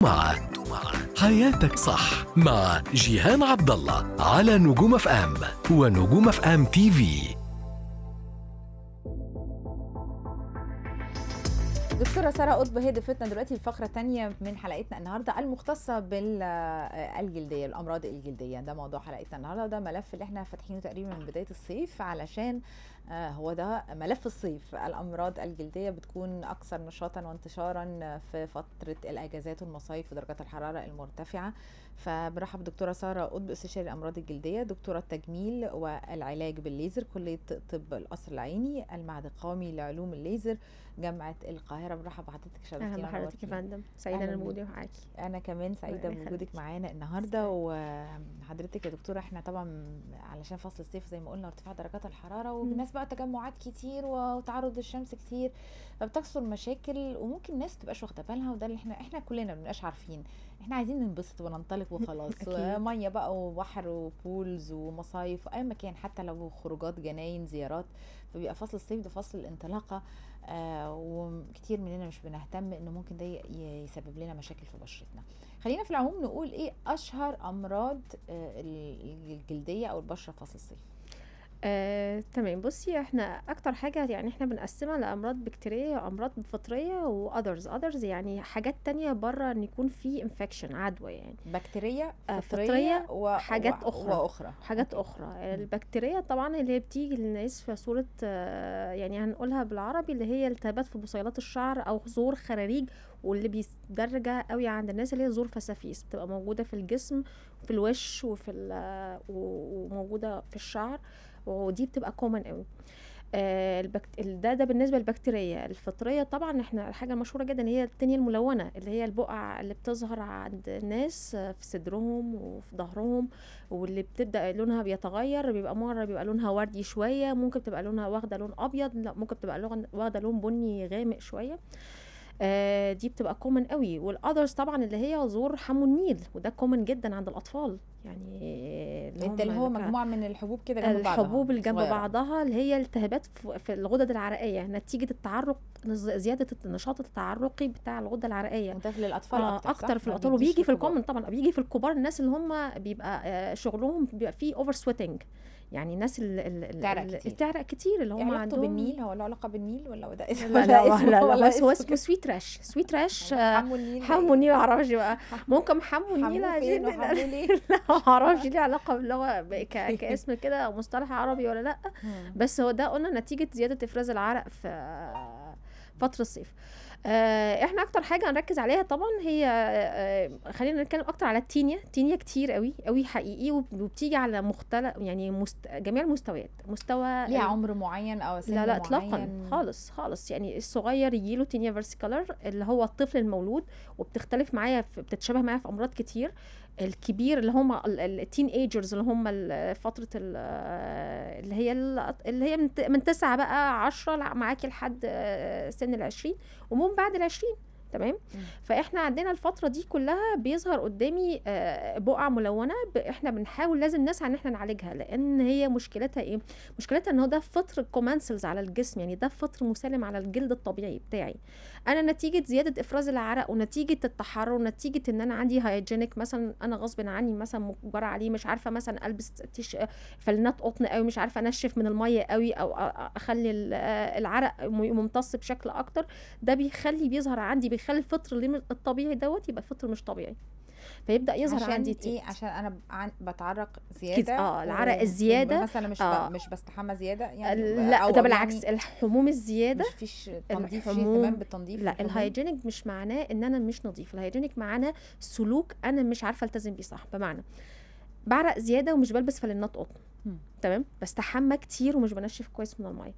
مع حياتك صح مع جيهان عبد الله على نجوم اف ام ونجوم اف ام تي في. دكتورة سارة قطب هي ضيفتنا دلوقتي الفقرة الثانية من حلقتنا النهاردة المختصة بالجلدية، الأمراض الجلدية. ده موضوع حلقتنا النهاردة، ده ملف اللي احنا فاتحينه تقريبا من بداية الصيف، علشان هو ده ملف الصيف. الأمراض الجلدية بتكون أكثر نشاطا وانتشارا في فترة الأجازات والمصايف ودرجات الحرارة المرتفعة. فبرحب دكتورة سارة قطب، استشاري الأمراض الجلدية، دكتورة تجميل والعلاج بالليزر، كلية طب القصر العيني، المعهد القومي لعلوم الليزر، جامعة القاهرة. برحب بحضرتك، شرفتينا. اهلا بحضرتك يا فندم، سعيدة انا بوجودي معاكي. انا كمان سعيدة بوجودك معانا النهارده. وحضرتك يا دكتورة، احنا طبعا علشان فصل الصيف زي ما قلنا ارتفاع درجات الحرارة، والناس بقى تجمعات كتير وتعرض الشمس كتير، فبتحصل مشاكل وممكن الناس تبقاش واخده بالها. وده اللي احنا كلنا ما بنبقاش عارفين، احنا عايزين ننبسط وننطلق وخلاص. ميه بقى وبحر وبولز ومصايف واي مكان، حتى لو خروجات جناين زيارات. فبيبقى فصل الصيف ده فصل الانطلاقه، وكتير مننا مش بنهتم انه ممكن ده يسبب لنا مشاكل في بشرتنا. خلينا في العموم نقول ايه اشهر امراض الجلديه او البشره في فصل الصيف. تمام. بصي، احنا اكتر حاجه يعني احنا بنقسمها لامراض بكتيريه وامراض فطريه واذرز يعني حاجات تانية بره ان يكون في انفكشن، عدوى يعني بكتيريه فطريه وحاجات اخرى حاجات اخرى. البكتيريه طبعا اللي هي بتيجي للناس في صوره يعني هنقولها بالعربي اللي هي التهابات في بصيلات الشعر او زور خراريج، واللي بيدرجها قوي عند الناس اللي هي زور فسافيس، بتبقى موجوده في الجسم وفي الوش وموجوده في الشعر، ودي بتبقى كومن قوي. ده بالنسبه للبكتيريا. الفطريه طبعا احنا الحاجه المشهوره جدا هي التانية الملونه، اللي هي البقع اللي بتظهر عند الناس في صدرهم وفي ظهرهم، واللي بتبدا لونها بيتغير، بيبقى مره بيبقى لونها وردي شويه، ممكن تبقى لونها واخده لون ابيض، لا ممكن تبقى واخده لون بني غامق شويه. دي بتبقى كومن قوي. والاذرز طبعا اللي هي زور حمو النيل، وده كومن جدا عند الاطفال، يعني اللي هو مجموعه من الحبوب كده جنب بعضها، الحبوب اللي جنب بعضها، اللي هي التهابات في الغدد العرقيه نتيجه التعرق، زياده النشاط التعرقي بتاع الغده العرقيه. وده للاطفال اكتر في الاطفال، وبيجي في الكومن طبعا، بيجي في الكبار، الناس اللي هم بيبقى شغلهم بيبقى فيه اوفر سويتنج، يعني الناس اللي تعرق كتير اللي هم عندهم بالنيل. هو له علاقه بالنيل ولا ده اسم؟ لا بس هو اسمه سويت راش. حمو النيل معرفش بقى، ممكن حمو النيل عايزين لا معرفش ليه علاقه باللغه كاسم كده مصطلح عربي ولا لا. بس هو ده قلنا نتيجه زياده افراز العرق في فتره الصيف. احنا اكتر حاجه هنركز عليها طبعا هي خلينا نتكلم اكتر على التينيا كتير قوي قوي حقيقي، وبتيجي على مختلف يعني جميع المستويات. مستوى ليها عمر معين او سن لا اطلاقا خالص يعني الصغير يجيله تينيا فيرسيكولر اللي هو الطفل المولود، وبتختلف معايا بتتشابه معايا في امراض كتير. الكبير اللي هم التين ايجرز اللي هم فتره اللي هي من 9 بقى 10 معاكي لحد سن ال20 ومن بعد ال20. تمام. فاحنا عندنا الفتره دي كلها بيظهر قدامي بقع ملونه، احنا بنحاول لازم نسعى ان احنا نعالجها، لان هي مشكلتها ايه؟ مشكلتها ان هو ده فطر كومانسلز على الجسم، يعني ده فطر مسالم على الجلد الطبيعي بتاعي انا، نتيجه زياده افراز العرق ونتيجه التحرر ونتيجه ان انا عندي هايجينيك مثلا، انا غصب عني مثلا مجبره عليه، مش عارفه مثلا البس فلنات قطن قوي، مش عارفه انشف من الميه قوي، او اخلي العرق ممتص بشكل اكتر، ده بيظهر عندي، بيخلي الفطر اللي الطبيعي دوت يبقى فطر مش طبيعي، فيبدا يظهر عندي ايه؟ عشان انا بتعرق زياده العرق الزياده مثلا مش بستحمى زياده يعني، لا ده بالعكس يعني الحموم الزياده، مش فيش تنظيف، اهتمام بالتنظيف. لا الهايجينيك مش معناه ان انا مش نظيف، الهايجينيك معناه سلوك انا مش عارفه التزم بيه صح. بمعنى بعرق زياده ومش بلبس فلينات قطن، تمام، بستحمى كتير ومش بنشف كويس من الميه،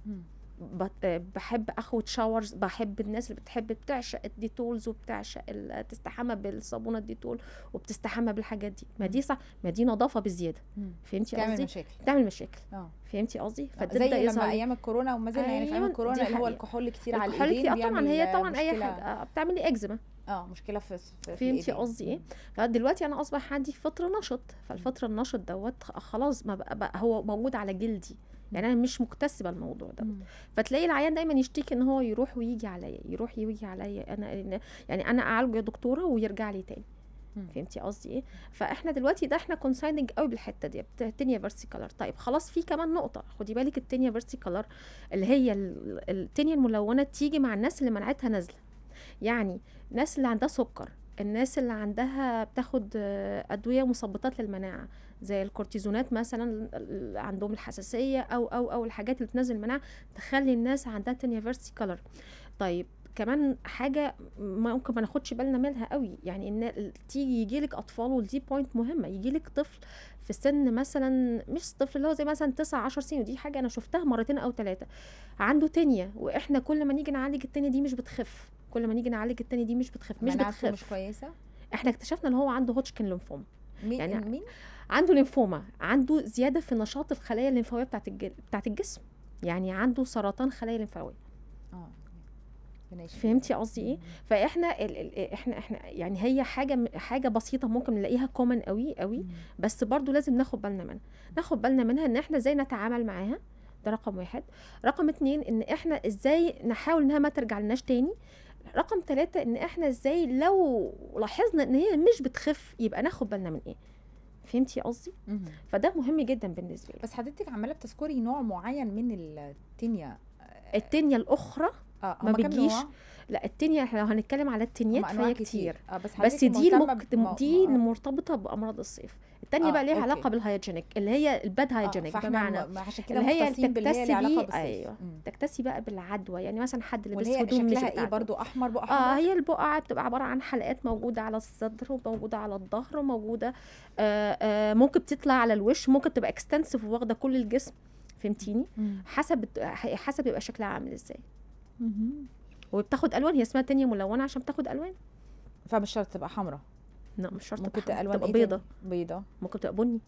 بحب اخد شاورز، بحب الناس اللي بتعشق الديتولز وبتعشق تستحمى بالصابونه الديتول وبتستحمى بالحاجات دي، ما دي صح، ما دي نظافه بالزياده. فهمتي قصدي؟ تعمل مشاكل. فهمتي قصدي؟ فتبدا يظهر ايام الكورونا وما زلنا يعني في ايام الكورونا اللي هو الكحول كتير على الايدين، طبعا هي طبعا اي حاجه بتعمل لي اكزيما، مشكله في فهمتي قصدي ايه؟ فدلوقتي انا اصبح عندي فطر نشط، فالفطر النشط دوت خلاص ما بقى هو موجود على جلدي، يعني انا مش مكتسبه الموضوع ده. فتلاقي العيان دايما يشتكي ان هو يروح ويجي عليا، يروح ويجي عليا، انا يعني انا اعالجه يا دكتوره ويرجع لي تاني. فهمتي قصدي ايه؟ فاحنا دلوقتي ده احنا كونسايننج قوي بالحته دي التينيا فيرسيكولار. طيب خلاص، في كمان نقطه خدي بالك، التينيا فيرسيكولار اللي هي التينيا الملونه تيجي مع الناس اللي مناعتها نازله، يعني الناس اللي عندها سكر، الناس اللي عندها بتاخد ادويه مثبطات للمناعه زي الكورتيزونات مثلا، عندهم الحساسيه او الحاجات اللي بتنزل المناعه تخلي الناس عندها تينيا فيرسيكولار. طيب كمان حاجه ممكن ما ناخدش بالنا منها قوي، يعني ان تيجي يجيلك اطفال، ودي بوينت مهمه، يجيلك طفل في سن مثلا، مش طفل اللي هو زي مثلا 9-10 سنين، ودي حاجه انا شفتها مرتين او 3، عنده تينيا، واحنا كل ما نيجي نعالج التينيا دي مش بتخف، كل ما نيجي نعالج التاني دي مش بتخف، مش كويسه. احنا اكتشفنا ان هو عنده هوتشكن ليمفوما. يعني مين عنده ليمفوما، عنده زياده في نشاط الخلايا الليمفاويه بتاعت الجسم، يعني سرطان خلايا ليمفاويه. فهمتي قصدي ايه؟ فاحنا احنا يعني هي حاجه بسيطه ممكن نلاقيها كومن قوي، بس برضو لازم ناخد بالنا منها ان احنا ازاي نتعامل معاها. ده رقم 1. رقم 2 ان احنا ازاي نحاول انها ما ترجع لناش تاني. رقم 3 ان احنا ازاي لو لاحظنا ان هي مش بتخف يبقى ناخد بالنا من ايه. فهمتي قصدي؟ فده مهم جدا بالنسبه لي. بس حضرتك عماله بتذكري نوع معين من التينيا الاخرى ما بتجيش. لا التينيا احنا لو هنتكلم على التينيات فهي كتير، بس دي مرتبطه بامراض الصيف. التانية بقى ليها علاقه بالهايجينيك، اللي هي الباد هايجينيك، بمعنى اللي هي تكتسي ايوه تكتسي بقى بالعدوى. يعني مثلا حد لبس هدوم مش شكلها ايه برضو احمر بقى هي البقعه بتبقى عباره عن حلقات موجوده على الصدر وموجوده على الظهر وموجوده ممكن بتطلع على الوش، ممكن تبقى اكستنسيف واخده كل الجسم. فهمتيني؟ حسب يبقى شكلها عامل ازاي. وبتاخد الوان، هي اسمها تينيا ملونه عشان بتاخد الوان. فمش شرط تبقى حمراء. لا مش شرط ممكن تبقى الوان بيضه، ممكن تبقى بني.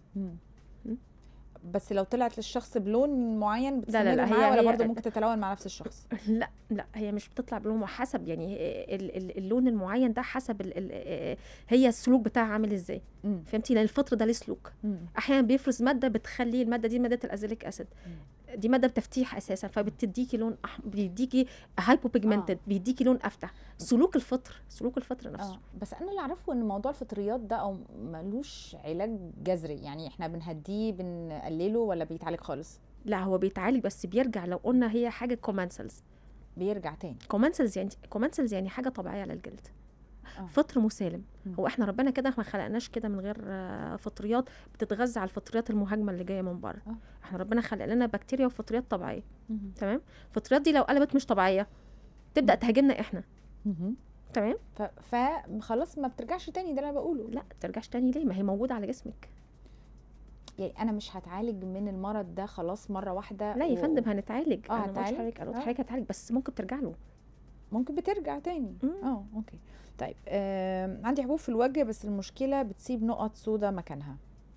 بس لو طلعت للشخص بلون معين بتستمر معاه ولا برضه ممكن تتلون مع نفس الشخص؟ لا هي مش بتطلع بلون، حسب يعني اللون المعين ده حسب هي السلوك بتاعها عامل ازاي. فهمتي؟ لان الفطر ده ليه سلوك. احيانا بيفرز ماده بتخلي الماده دي ماده الازيليك اسيد، دي ماده بتفتيح اساسا، فبتديكي لون بيديكي هايبو بيجمنتد، بيديكي لون افتح. سلوك الفطر نفسه. بس انا اللي اعرفه ان موضوع الفطريات ده او ملوش علاج جذري، يعني احنا بنهديه بنقلله ولا بيتعالج خالص؟ لا هو بيتعالج، بس بيرجع لو قلنا هي حاجه كومانسلز بيرجع تاني. كومانسلز يعني حاجه طبيعيه على الجلد. فطر مسالم. هو احنا ربنا كده ما خلقناش كده من غير فطريات بتتغذى على الفطريات المهاجمه اللي جايه من بره. احنا ربنا خلق لنا بكتيريا وفطريات طبيعيه. تمام؟ الفطريات دي لو قلبت مش طبيعيه تبدا تهاجمنا احنا. تمام؟ فخلاص ما بترجعش تاني، ده اللي انا بقوله. لا ترجعش تاني ليه؟ ما هي موجوده على جسمك. يعني انا مش هتعالج من المرض ده خلاص مره واحده؟ لا يا فندم هنتعالج. انا هتعالج بس ممكن ترجع له، ممكن بترجع تاني. اوكي. طيب عندي حبوب في الوجه بس المشكله بتسيب نقط سودا مكانها.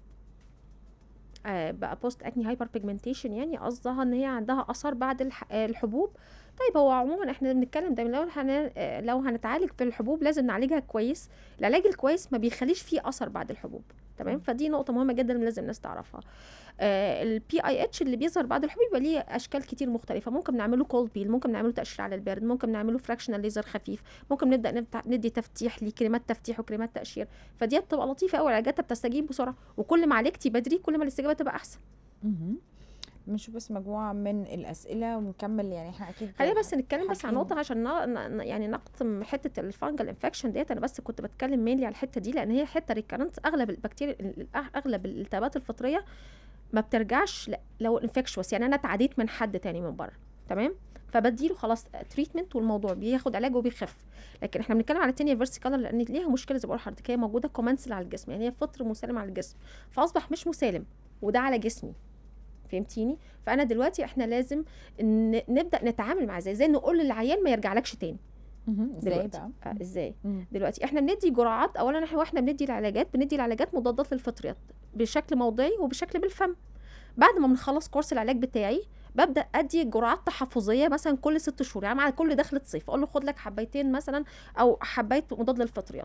بقى بوست اكني هايبر بيجمنتيشن، يعني قصدها ان هي عندها اثر بعد الحبوب. طيب هو عموما احنا بنتكلم دايما لو هنتعالج في الحبوب لازم نعالجها كويس. العلاج الكويس ما بيخليش فيه اثر بعد الحبوب. تمام؟ فدي نقطه مهمه جدا لازم الناس تعرفها. البي اي اتش اللي بيظهر بعد الحبوب يبقى ليه اشكال كتير مختلفه. ممكن نعمله كولد بيل، ممكن نعمله تقشير على البرد، ممكن نعمله فراكشنال ليزر خفيف، ممكن نبدا ندي تفتيح لكريمات تفتيح وكريمات تقشير. فدي بتبقى لطيفه قوي، علاجاتها بتستجيب بسرعه، وكل ما عالجتي بدري كل ما الاستجابه تبقى احسن. بنشوف بس مجموعه من الاسئله ونكمل. يعني احنا اكيد خلينا بس نتكلم بس عن نقطه عشان يعني نقطم حته الفانجل انفكشن ديت. انا بس كنت بتكلم مينلي على الحته دي لان هي حته ريكارنت. اغلب البكتيريا، اغلب الالتهابات الفطريه ما بترجعش لو انفكشوس، يعني انا اتعديت من حد تاني من بره. تمام؟ فبديله خلاص تريتمنت والموضوع بياخد علاج وبيخف. لكن احنا بنتكلم على التينيا فيرسيكولار لان ليها مشكله زي ما بقول لحضرتك، هي موجوده كومانسل على الجسم، يعني هي فطر مسالم على الجسم فاصبح مش مسالم وده على جسمي. فهمتيني؟ فانا دلوقتي احنا لازم نبدا نتعامل مع ازاي نقول للعيان ما يرجعلكش تاني. ازاي بقى؟ ازاي؟ دلوقتي احنا بندي جرعات. اولا احنا بندي العلاجات مضادات للفطريات بشكل موضعي وبشكل بالفم. بعد ما بنخلص كورس العلاج بتاعي ببدا ادي جرعات تحفظيه مثلا كل 6 شهور، يعني مع كل دخله صيف اقول له خد لك حبايتين مثلا او حبايه مضاد للفطريات.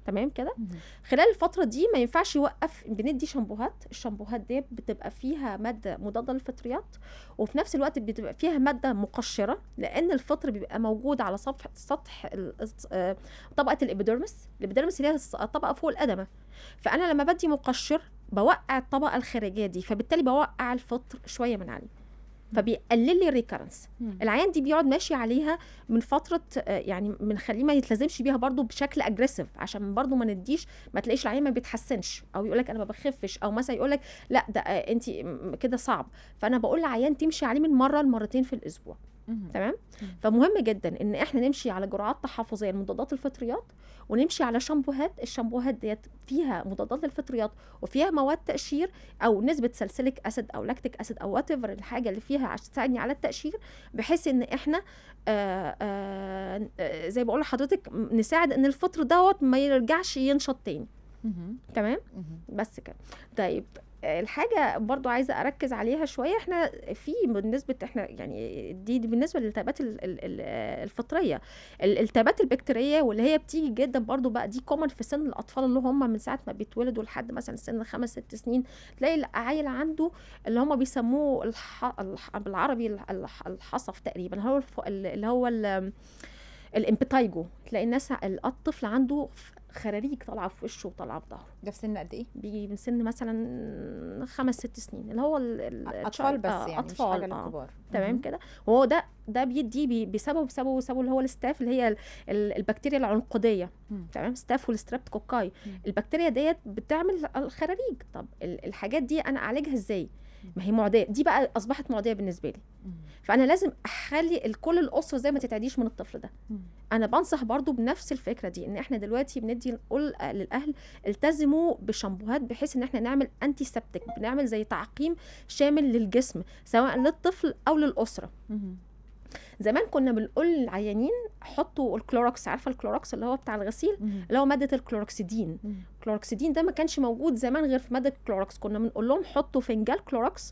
تمام كده. خلال الفتره دي ما ينفعش يوقف. بندي شامبوهات، الشامبوهات دي بتبقى فيها ماده مضاده للفطريات، وفي نفس الوقت بتبقى فيها ماده مقشره، لان الفطر بيبقى موجود على سطح طبقه الابيديرمس اللي هي الطبقه فوق القدمه. فانا لما بدي مقشر بوقع الطبقه الخارجيه دي، فبالتالي بوقع الفطر شويه من عليه، فبيقلل لي الريكرنس. العيان دي بيقعد ماشي عليها من فتره، يعني بنخليه ما يتلازمش بيها برضو بشكل اجريسيف، عشان برضو ما نديش، ما تلاقيش العيان ما بيتحسنش، او يقول لك انا ما بخفش، او مثلا يقول لك لا ده انت كده صعب. فانا بقول للعيان تمشي عليه من مره لمرتين في الاسبوع. تمام. فمهم جدا ان احنا نمشي على جرعات تحفظيه لمضادات الفطريات، ونمشي على شامبوهات. الشامبوهات ديت فيها مضادات للفطريات وفيها مواد تقشير، او نسبه ساليسيليك اسيد او لاكتيك اسيد او وات ايفر الحاجه اللي فيها عشان تساعدني على التقشير، بحيث ان احنا زي بقول لحضرتك نساعد ان الفطر دوت ما يرجعش ينشط تاني. تمام. بس كده. طيب الحاجه برضو عايزه اركز عليها شويه، احنا في بالنسبه احنا يعني دي بالنسبه للالتهابات الفطريه، الالتهابات البكتيريه واللي هي بتيجي جدا برضو بقى دي كومن في سن الاطفال اللي هم من ساعه ما بيتولدوا لحد مثلا سن 5-6 سنين. تلاقي العيل عنده اللي هم بيسموه بالعربي الحصف تقريبا، هو اللي هو الامبتايجو. تلاقي الناس الطفل عنده خراريج طالعه في وشه وطالعه في ظهره. ده في سن قد ايه؟ بيجي من سن مثلا 5-6 سنين، اللي هو اطفال بس يعني أطفال. مش حاجه للكبار. تمام كده. وهو ده بيدي بسببه اللي هو الستاف، اللي هي البكتيريا العنقوديه. تمام. ستاف والستريبتوكوكاي. البكتيريا ديت بتعمل الخراريج. طب الحاجات دي انا اعالجها ازاي؟ ما هي معديه، دي بقى اصبحت معديه بالنسبه لي. فانا لازم اخلي كل الاسره زي ما تتعديش من الطفل ده. انا بنصح برضو بنفس الفكره دي، ان احنا دلوقتي بندي نقول للاهل التزموا بشامبوهات، بحيث ان احنا نعمل انتي سبتك، بنعمل زي تعقيم شامل للجسم سواء للطفل او للاسره. زمان كنا بنقول للعيانين حطوا الكلوروكس، عارفه الكلوروكس اللي هو بتاع الغسيل، اللي هو ماده الكلوروكسيدين. الكلوروكسيدين ده ما كانش موجود زمان غير في ماده الكلوروكس. كنا بنقول لهم حطوا فنجان كلوروكس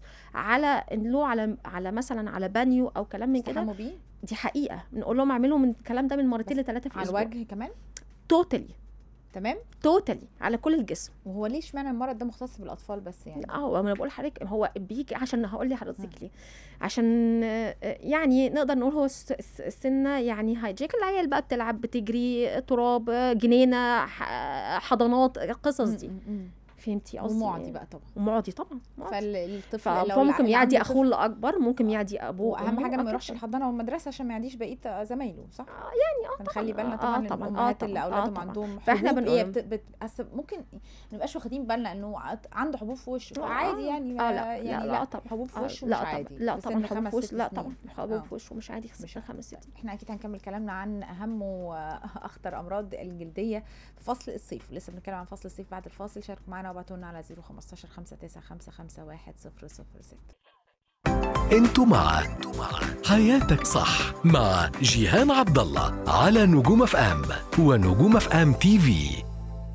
على مثلا على بانيو او كلام من كده. دي حقيقه. بنقول لهم اعملوا من الكلام ده من مرتين ل3 في الاسبوع. على الوجه كمان توتالي. تمام. توتالي على كل الجسم. وهو ليه اشمعنى المرض ده مختص بالاطفال بس يعني؟ انا بقول لحضرتك هو بيجي عشان هقول لي حضرتك ليه، عشان يعني نقدر نقول هو السنه يعني هايجيك، العيال بقى بتلعب بتجري تراب جنينه حضانات القصص دي. فهمتي قصدي؟ ومعدي بقى طبعا. ومعدي طبعا. فالطفل لو ممكن يعدي اخوه الاكبر، ممكن يعدي ابوه. واهم حاجه ما يروحش الحضانه والمدرسه عشان ما يعديش بقيه زمايله، صح؟ يعني نخلي بالنا طبعا الامهات اللي اولادهم عندهم فاحنا ممكن ما نبقاش واخدين بالنا انه عنده حبوب في وشه عادي يعني. لا طبعا حبوب في وشه مش عادي. لا طبعا حبوب في وشه، لا طبعا حبوب في وشه مش عادي. مش 5 سنين. احنا اكيد هنكمل كلامنا عن اهم واخطر امراض الجلديه في فصل الصيف. لسه بنتكلم عن فصل الصيف بعد الفاصل. شاركوا معنا وابعتوا لنا على 015-595-5106. انتوا مع حياتك صح مع جيهان عبد الله على نجوم اف ام ونجوم اف ام تي في.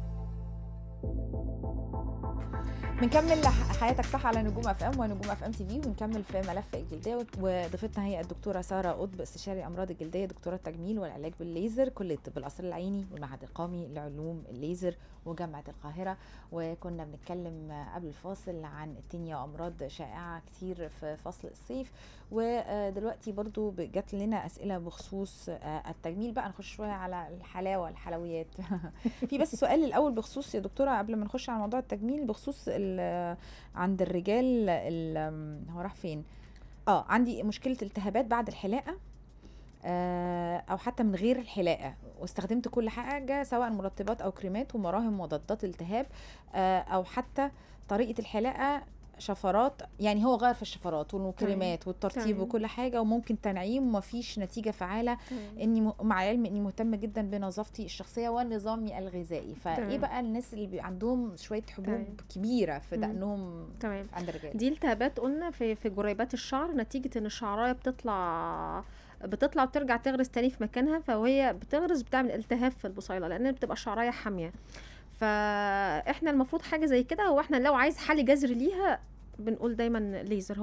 بنكمل حياتك صح على نجوم اف ام ونجوم اف ام تي في، ونكمل في ملف الجلديه. وضيفتنا هي الدكتوره ساره قطب، استشاري امراض الجلديه، دكتوره التجميل والعلاج بالليزر، كليه الطب القصر العيني والمعهد القومي لعلوم الليزر وجامعه القاهره. وكنا بنتكلم قبل الفاصل عن التينيا وامراض شائعه كتير في فصل الصيف. ودلوقتي برضو جات لنا اسئله بخصوص التجميل. بقى نخش شويه على الحلاوه الحلويات. في بس سؤال الاول بخصوص يا دكتوره قبل ما نخش على موضوع التجميل، بخصوص عند الرجال هو راح فين؟ عندي مشكله التهابات بعد الحلاقه او حتى من غير الحلاقه، واستخدمت كل حاجه سواء مرطبات او كريمات ومراهم مضادات التهاب، او حتى طريقه الحلاقه شفرات، يعني هو غير في الشفرات والكريمات والترطيب وكل حاجه، وممكن تنعيم ومفيش نتيجه فعاله. اني مع العلم اني مهتمه جدا بنظافتي الشخصيه ونظامي الغذائي. فايه بقى الناس اللي عندهم شويه حبوب كبيره في دقنهم عند الرجال؟ دي التهابات قلنا في جريبات الشعر، نتيجه ان الشعرايه بتطلع وترجع تغرز تاني في مكانها، فهي بتغرز بتعمل التهاب في البصيله لان بتبقى شعرايه حاميه. فاحنا المفروض حاجه زي كده، هو احنا لو عايز حل جذري ليها بنقول دايما ليزر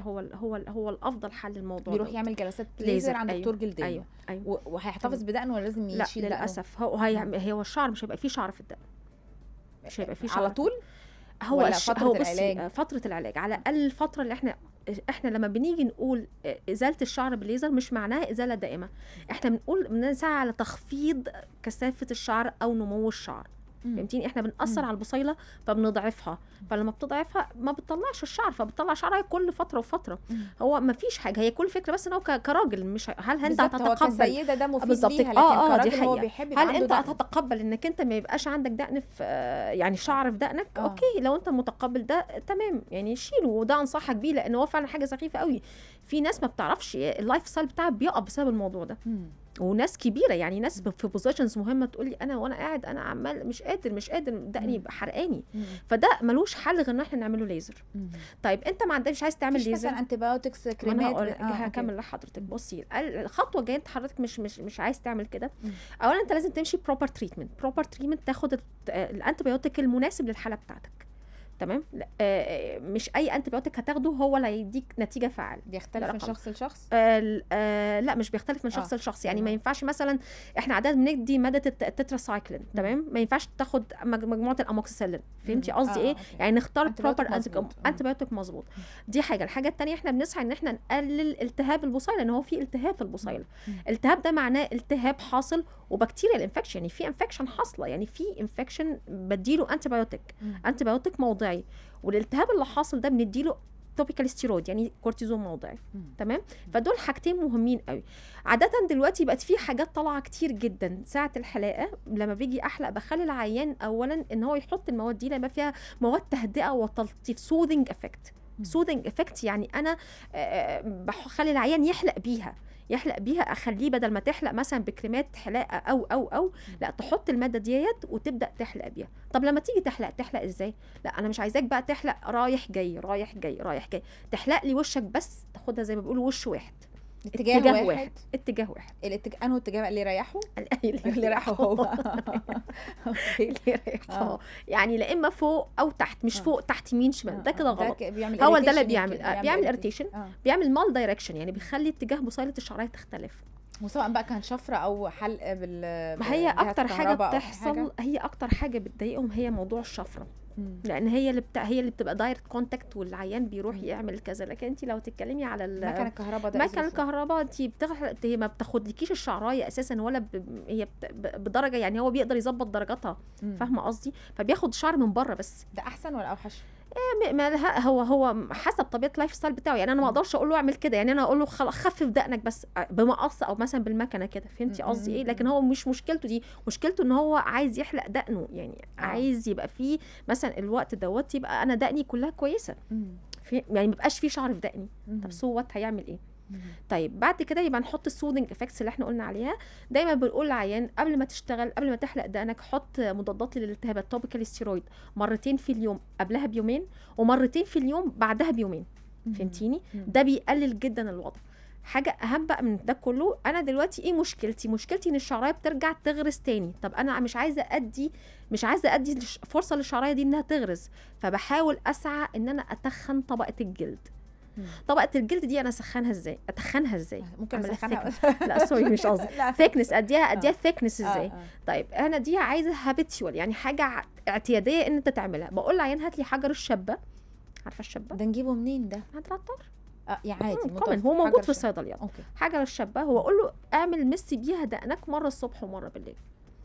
هو الافضل حل للموضوع. بيروح يعمل جلسات ليزر عند دكتور جلديه. ايوه وهيحتفظ بدقنه ولا لازم يشيل دقنه؟ لا للاسف هو الشعر مش هيبقى فيه شعر في الدقن، مش هيبقى فيه شعر على طول. هو فتره العلاج على الاقل الفتره اللي احنا لما بنيجي نقول ازاله الشعر بالليزر مش معناها ازاله دائمه، احنا بنقول بنسعى على تخفيض كثافه الشعر او نمو الشعر. فهمتيني؟ احنا بنأثر على البصيله فبنضعفها، فلما بتضعفها ما بتطلعش الشعر، فبتطلع شعرها كل فتره وفتره. هو ما فيش حاجه، هي كل فكره بس ان هو كراجل مش هل انت هتتقبل كسيده ده مفيد ليها، لكن كراجل هو بيحب هل انت هتتقبل انك انت ما يبقاش عندك دقن في يعني شعر في دقنك؟ اوكي، لو انت متقبل ده تمام، يعني شيله، وده انصحك بيه لان هو فعلا حاجه سخيفه قوي. في ناس ما بتعرفش اللايف ستايل بتاعها بيقف بسبب الموضوع ده. وناس كبيره، يعني ناس في بوزيشنز مهمه تقول لي انا وانا قاعد انا عمال مش قادر دقني يبقى حرقاني. فده ملوش حل غير ان احنا نعمله ليزر. طيب انت ما عندكش عايز تعمل ليزر مثلا انتيبيوتكس كريمات؟ هكمل لحضرتك. بصي الخطوه الجايه انت حضرتك مش عايز تعمل كده. اولا انت لازم تمشي بروبر تريتمنت تاخد الانتيبيوتيك المناسب للحاله بتاعتك. تمام. مش اي انتيبيوتيك هتاخده هو اللي هيديك نتيجه فعال. بيختلف من شخص لشخص؟ لا مش بيختلف من شخص لشخص. يعني ما ينفعش مثلا احنا عاده بندي ماده التتراسايكلين، تمام، ما ينفعش تاخد مجموعه الاموكسيسيلين. فهمتي قصدي ايه؟ يعني نختار بروبر انتيبيوتيك مظبوط. دي حاجه. الحاجه الثانيه احنا بنسعى ان احنا نقلل التهاب البصيله، لان هو في التهاب في البصيله. التهاب ده معناه التهاب حاصل وبكتيريا انفكشن، يعني في انفكشن حاصله، يعني في انفكشن بديله انتيبيوتيك موضعي، والالتهاب اللي حاصل ده بنديله توبيكال ستيرويد يعني كورتيزون موضعي. تمام. فدول حاجتين مهمين قوي. عاده دلوقتي بقت في حاجات طالعه كتير جدا ساعه الحلاقه. لما بيجي احلق بخلي العيان اولا ان هو يحط المواد دي لما فيها مواد تهدئه وتلطيف، سوذنج افكت يعني انا بخلي العيان يحلق بيها اخليه بدل ما تحلق مثلا بكريمات حلاقه او لا تحط الماده ديت وتبدا تحلق بيها. طب لما تيجي تحلق ازاي؟ لا انا مش عايزاك بقى تحلق رايح جاي تحلق لي وشك بس، تاخدها زي ما بيقولوا وش واحد، اتجاه واحد. انه اتجاه اللي يريحه اللي يريحه هو اللي يريحه يعني لا اما فوق او تحت، مش فوق تحت يمين شمال، ده كده غلط. هو ده اللي بيعمل اريتيشن، بيعمل مال دايركشن، يعني بيخلي اتجاه بصيله الشعريه تختلف، وسواء بقى كان شفره او حلق ما هي اكتر حاجه بتحصل، هي اكتر حاجه بتضايقهم هي موضوع الشفره. لان هي اللي بتبقى دايركت كونتاكت والعيان بيروح يعمل كذا. لكن انت لو تتكلمي على مكان الكهرباء ده، مكان الكهرباء انت هي ما بتاخدلكيش الشعرايه اساسا ولا هي بدرجه، يعني هو بيقدر يظبط درجاتها. فاهمه قصدي؟ فبياخد شعر من بره بس. ده احسن ولا اوحش؟ هو حسب طبيعه اللايف ستايل بتاعه. يعني انا ما اقدرش اقول له اعمل كده، يعني انا اقول له خفف دقنك بس بمقص او مثلا بالمكنه كده. فهمتي قصدي ايه؟ لكن هو مش مشكلته دي، مشكلته ان هو عايز يحلق دقنه، يعني عايز يبقى فيه مثلا الوقت دوت يبقى انا دقني كلها كويسه، يعني ما يبقاش فيه شعر في دقني. طب صوت هيعمل ايه؟ طيب بعد كده يبقى نحط السودنج افكتس اللي احنا قلنا عليها. دايما بنقول للعيان قبل ما تشتغل، قبل ما تحلق دقنك، حط مضادات للالتهابات توبيكال ستيرويد مرتين في اليوم قبلها بيومين، ومرتين في اليوم بعدها بيومين. فهمتيني؟ ده بيقلل جدا الوضع. حاجه اهم بقى من ده كله، انا دلوقتي ايه مشكلتي ان الشعرايه بترجع تغرز تاني. طب انا مش عايزه ادي فرصه للشعرايه دي انها تغرز، فبحاول اسعى ان انا اتخن طبقه الجلد. طبقه الجلد دي انا اسخنها ازاي؟ ممكن اسخنها لا سوري مش قصدي ثيكنس، اديها ثيكنس ازاي؟ طيب انا دي عايزه هابيتوال، يعني حاجه اعتياديه ان انت تعملها. بقول للعيان هات لي حجر الشبه. عارفه الشبه ده نجيبه منين ده؟ عند العطار. يعني عادي كمان هو موجود في الصيدليات. حجر الشبه هو اقول له اعمل مس بيها دقنك مره الصبح ومره بالليل.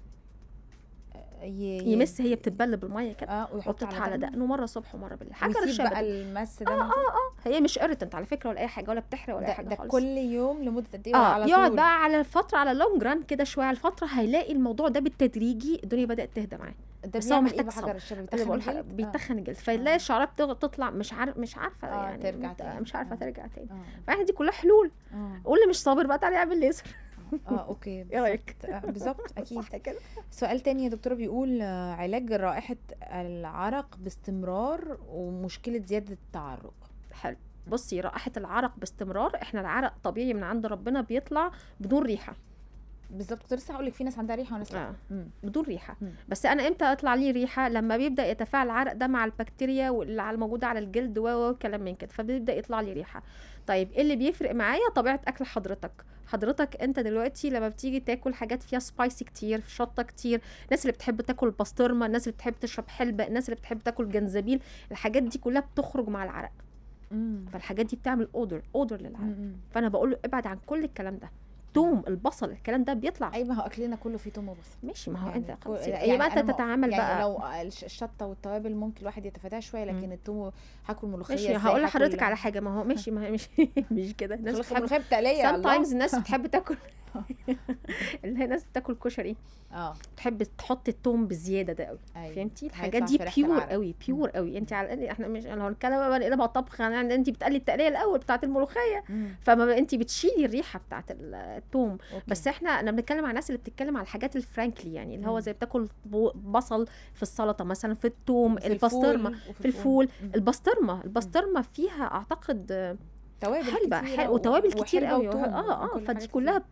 يمس، هي بتتبل بالميه كده ويحطها على دقنه مره الصبح ومره بالليل. حجر الشبه بقى المس ده هي مش اريتنت على فكره ولا اي حاجه، ولا بتحرق ولا اي حاجه خالص. ده كل يوم لمده قد ايه؟ على طول يقعد بقى على فتره، على لونج ران كده شويه على الفتره، هيلاقي الموضوع ده بالتدريجي الدنيا بدات تهدى معاه. ده بيعمل ايه بحجر الشبه؟ بيتخن الجلد، فيلاقي الشعرات تطلع مش عارفه يعني ترجع تاني. مش عارفه ترجع تاني. فاحنا دي كلها حلول. قول لي مش صابر بقى تعالى اعمل ليزر. اوكي ايه رايك؟ بالظبط اكيد كده. سؤال تاني يا دكتوره بيقول علاج رائحه العرق باستمرار ومشكله زياده التعرق. حلو. بصي رائحه العرق باستمرار، احنا العرق طبيعي من عند ربنا بيطلع بدون ريحه، بالظبط، كنت لسه هقول لك في ناس عندها ريحه وناس لا. بدون ريحه. مم. بس انا امتى يطلع لي ريحه؟ لما بيبدا يتفاعل العرق ده مع البكتيريا واللي الموجوده على الجلد وكلام من كده، فبيبدا يطلع لي ريحه. طيب ايه اللي بيفرق معايا؟ طبيعه اكل حضرتك انت دلوقتي لما بتيجي تاكل حاجات فيها سبايسي كتير، شطه كتير، الناس اللي بتحب تاكل بسطرمه، الناس اللي بتحب تشرب حلبه، الناس اللي بتحب تاكل جنزبيل، الحاجات دي كلها بتخرج مع العرق. فالحاجات دي بتعمل اودر للعرق. فانا بقول له ابعد عن كل الكلام ده. توم، البصل، الكلام ده بيطلع. اي ما هو اكلنا كله فيه توم وبصل. ماشي، ما هو يعني انت خلاص يعني ما انت تتعامل يعني بقى. لو الشطه والتوابل ممكن الواحد يتفاداها شويه، لكن التوم هاكل ملوخيه ماشي. هقول لحضرتك على حاجه، ما هو ماشي، ما هي مش كده. الناس بتحب الملوخيه بتقليه. sometimes الناس بتحب تاكل اللي هي ناس بتاكل كشري تحب تحط التوم بزياده ده قوي. فهمتي؟ الحاجات دي بيور قوي، بيور قوي. انت على احنا مش لو هنتكلم بقى نقلبها طبخ، يعني انت بتقلي التقليه الاول بتاعه الملوخيه، فما انت بتشيلي الريحه بتاعه التوم. بس انا بنتكلم على الناس اللي بتتكلم على الحاجات الفرانكلي، يعني اللي هو زي بتاكل بصل في السلطه مثلا، في التوم، البسطرمه في الفول. البسطرمه فيها اعتقد توابل كتير وتوابل كتير قوي. فدي كلها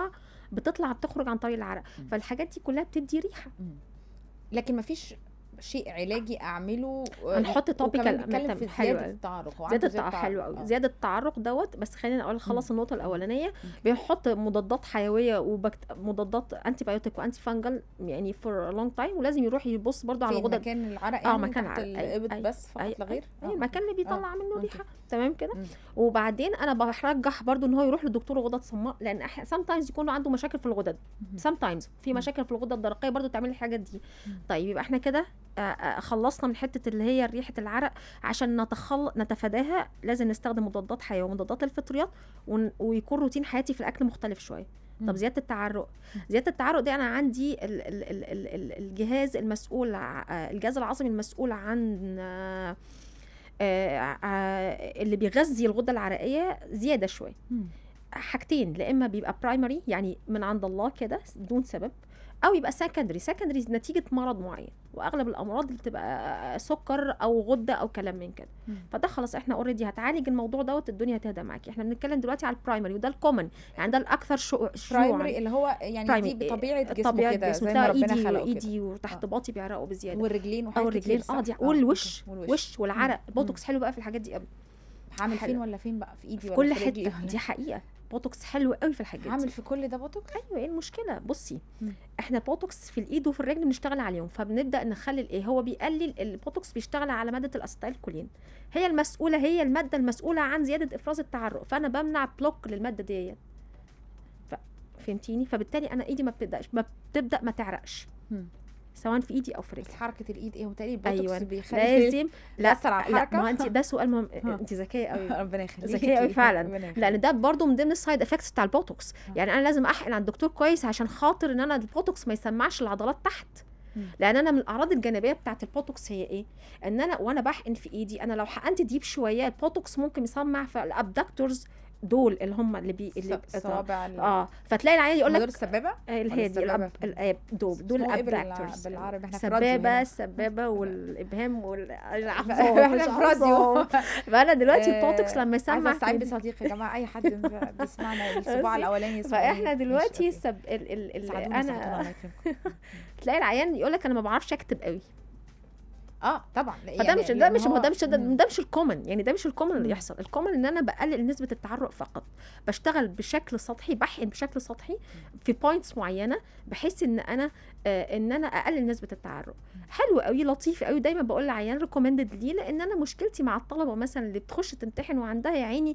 بتخرج عن طريق العرق. فالحاجات دي كلها بتدي ريحه. لكن مفيش شيء علاجي اعمله. هنحط توبيكال حلو قوي. زياده حلو قوي. زياده التعرق دوت. بس خلينا اقول خلص النقطه الاولانيه. بنحط مضادات حيويه مضادات انتي بايوتيك وانتي فانجل يعني فور لونج تايم، ولازم يروح يبص برده على الغدد. مكان العرق مكان الابط بس فقط لا غير. المكان اللي بيطلع منه ريحه. تمام كده. وبعدين انا برجح برده ان هو يروح لدكتور غدد صماء، لان سام تايمز يكون عنده مشاكل في الغدد. سام تايمز في مشاكل في الغدد الدرقيه برده تعمل الحاجات دي. طيب يبقى احنا كده خلصنا من حته اللي هي ريحه العرق. عشان نتفاداها لازم نستخدم مضادات حيويه ومضادات الفطريات، ويكون روتين حياتي في الاكل مختلف شويه. طب زياده التعرق دي انا عندي الجهاز المسؤول، الجهاز العصبي المسؤول عن اللي بيغذي الغده العرقيه زياده شويه. حاجتين، لا اما بيبقى برايمري يعني من عند الله كده بدون سبب، او يبقى سكندري نتيجه مرض معين. واغلب الامراض اللي بتبقى سكر او غده او كلام من كده. فده خلاص احنا اوريدي هتعالج الموضوع دوت، الدنيا هتهدى معاكي. احنا بنتكلم دلوقتي على البرايمري، وده الكومن يعني ده الاكثر شيوعا. برايمري اللي هو يعني دي بطبيعه جسمه كده زي ما ربنا خلقه كده. ايدي وتحت باطي بيعرقوا بزياده، والرجلين وحاجات كتير. والوش والعرق. بوتوكس حلو بقى في الحاجات دي قوي. هعمل فين ولا فين بقى؟ في ايدي ولا كل في رجلي؟ دي حقيقه. بوتوكس حلو قوي في الحاجات دي. هعمل في كل ده بوتوكس؟ ايوه. ايه المشكله؟ بصي احنا بوتوكس في الايد وفي الرجل بنشتغل عليهم، فبنبدا نخلي ايه، هو بيقلل البوتوكس بيشتغل على ماده الاسيتايل كولين، هي الماده المسؤوله عن زياده افراز التعرق، فانا بمنع بلوك للماده ديت. فهمتيني؟ فبالتالي انا ايدي ما بتبدا ما تعرقش سواء في ايدي او في رجلي. بس حركه الايد ايه؟ وتقريبا البوتوكس أيوة. بيخلي لازم تاثر على الحركه. ما انت ده سؤال مهم. انت ذكيه قوي. ربنا يخليكي. ذكيه قوي فعلا. لان ده برضو من ضمن السايد افكتس بتاع البوتوكس. يعني انا لازم احقن عند الدكتور كويس عشان خاطر ان انا البوتوكس ما يسمعش العضلات تحت. لان انا من الاعراض الجانبيه بتاعت البوتوكس هي ايه؟ ان انا وانا بحقن في ايدي، انا لو حقنت ديب شويه البوتوكس ممكن يسمع في الابدكتورز دول اللي هم اللي الصوابع فتلاقي العيال يقول لك السبابه الهادي الاب دول الابدكتورز بالعربي. احنا السبابه والابهام والعظام. فانا دلوقتي البوتوكس لما يسمع عايزه استعين بصديق يا جماعه، اي حد بيسمعنا الصباع الاولاني فاحنا دلوقتي انا تلاقي العيان يقول لك انا ما بعرفش اكتب قوي. طبعا. فده مش الكومن، يعني ده مش الكومن اللي يحصل. الكومن ان انا بقلل نسبه التعرق فقط، بشتغل بشكل سطحي، بحقن بشكل سطحي في بوينتس معينه بحيث ان انا اقلل نسبه التعرق. حلو قوي، لطيف قوي. دايما بقول للعيان ريكومندد ليه، لان انا مشكلتي مع الطلبه مثلا اللي بتخش تمتحن وعندها يا عيني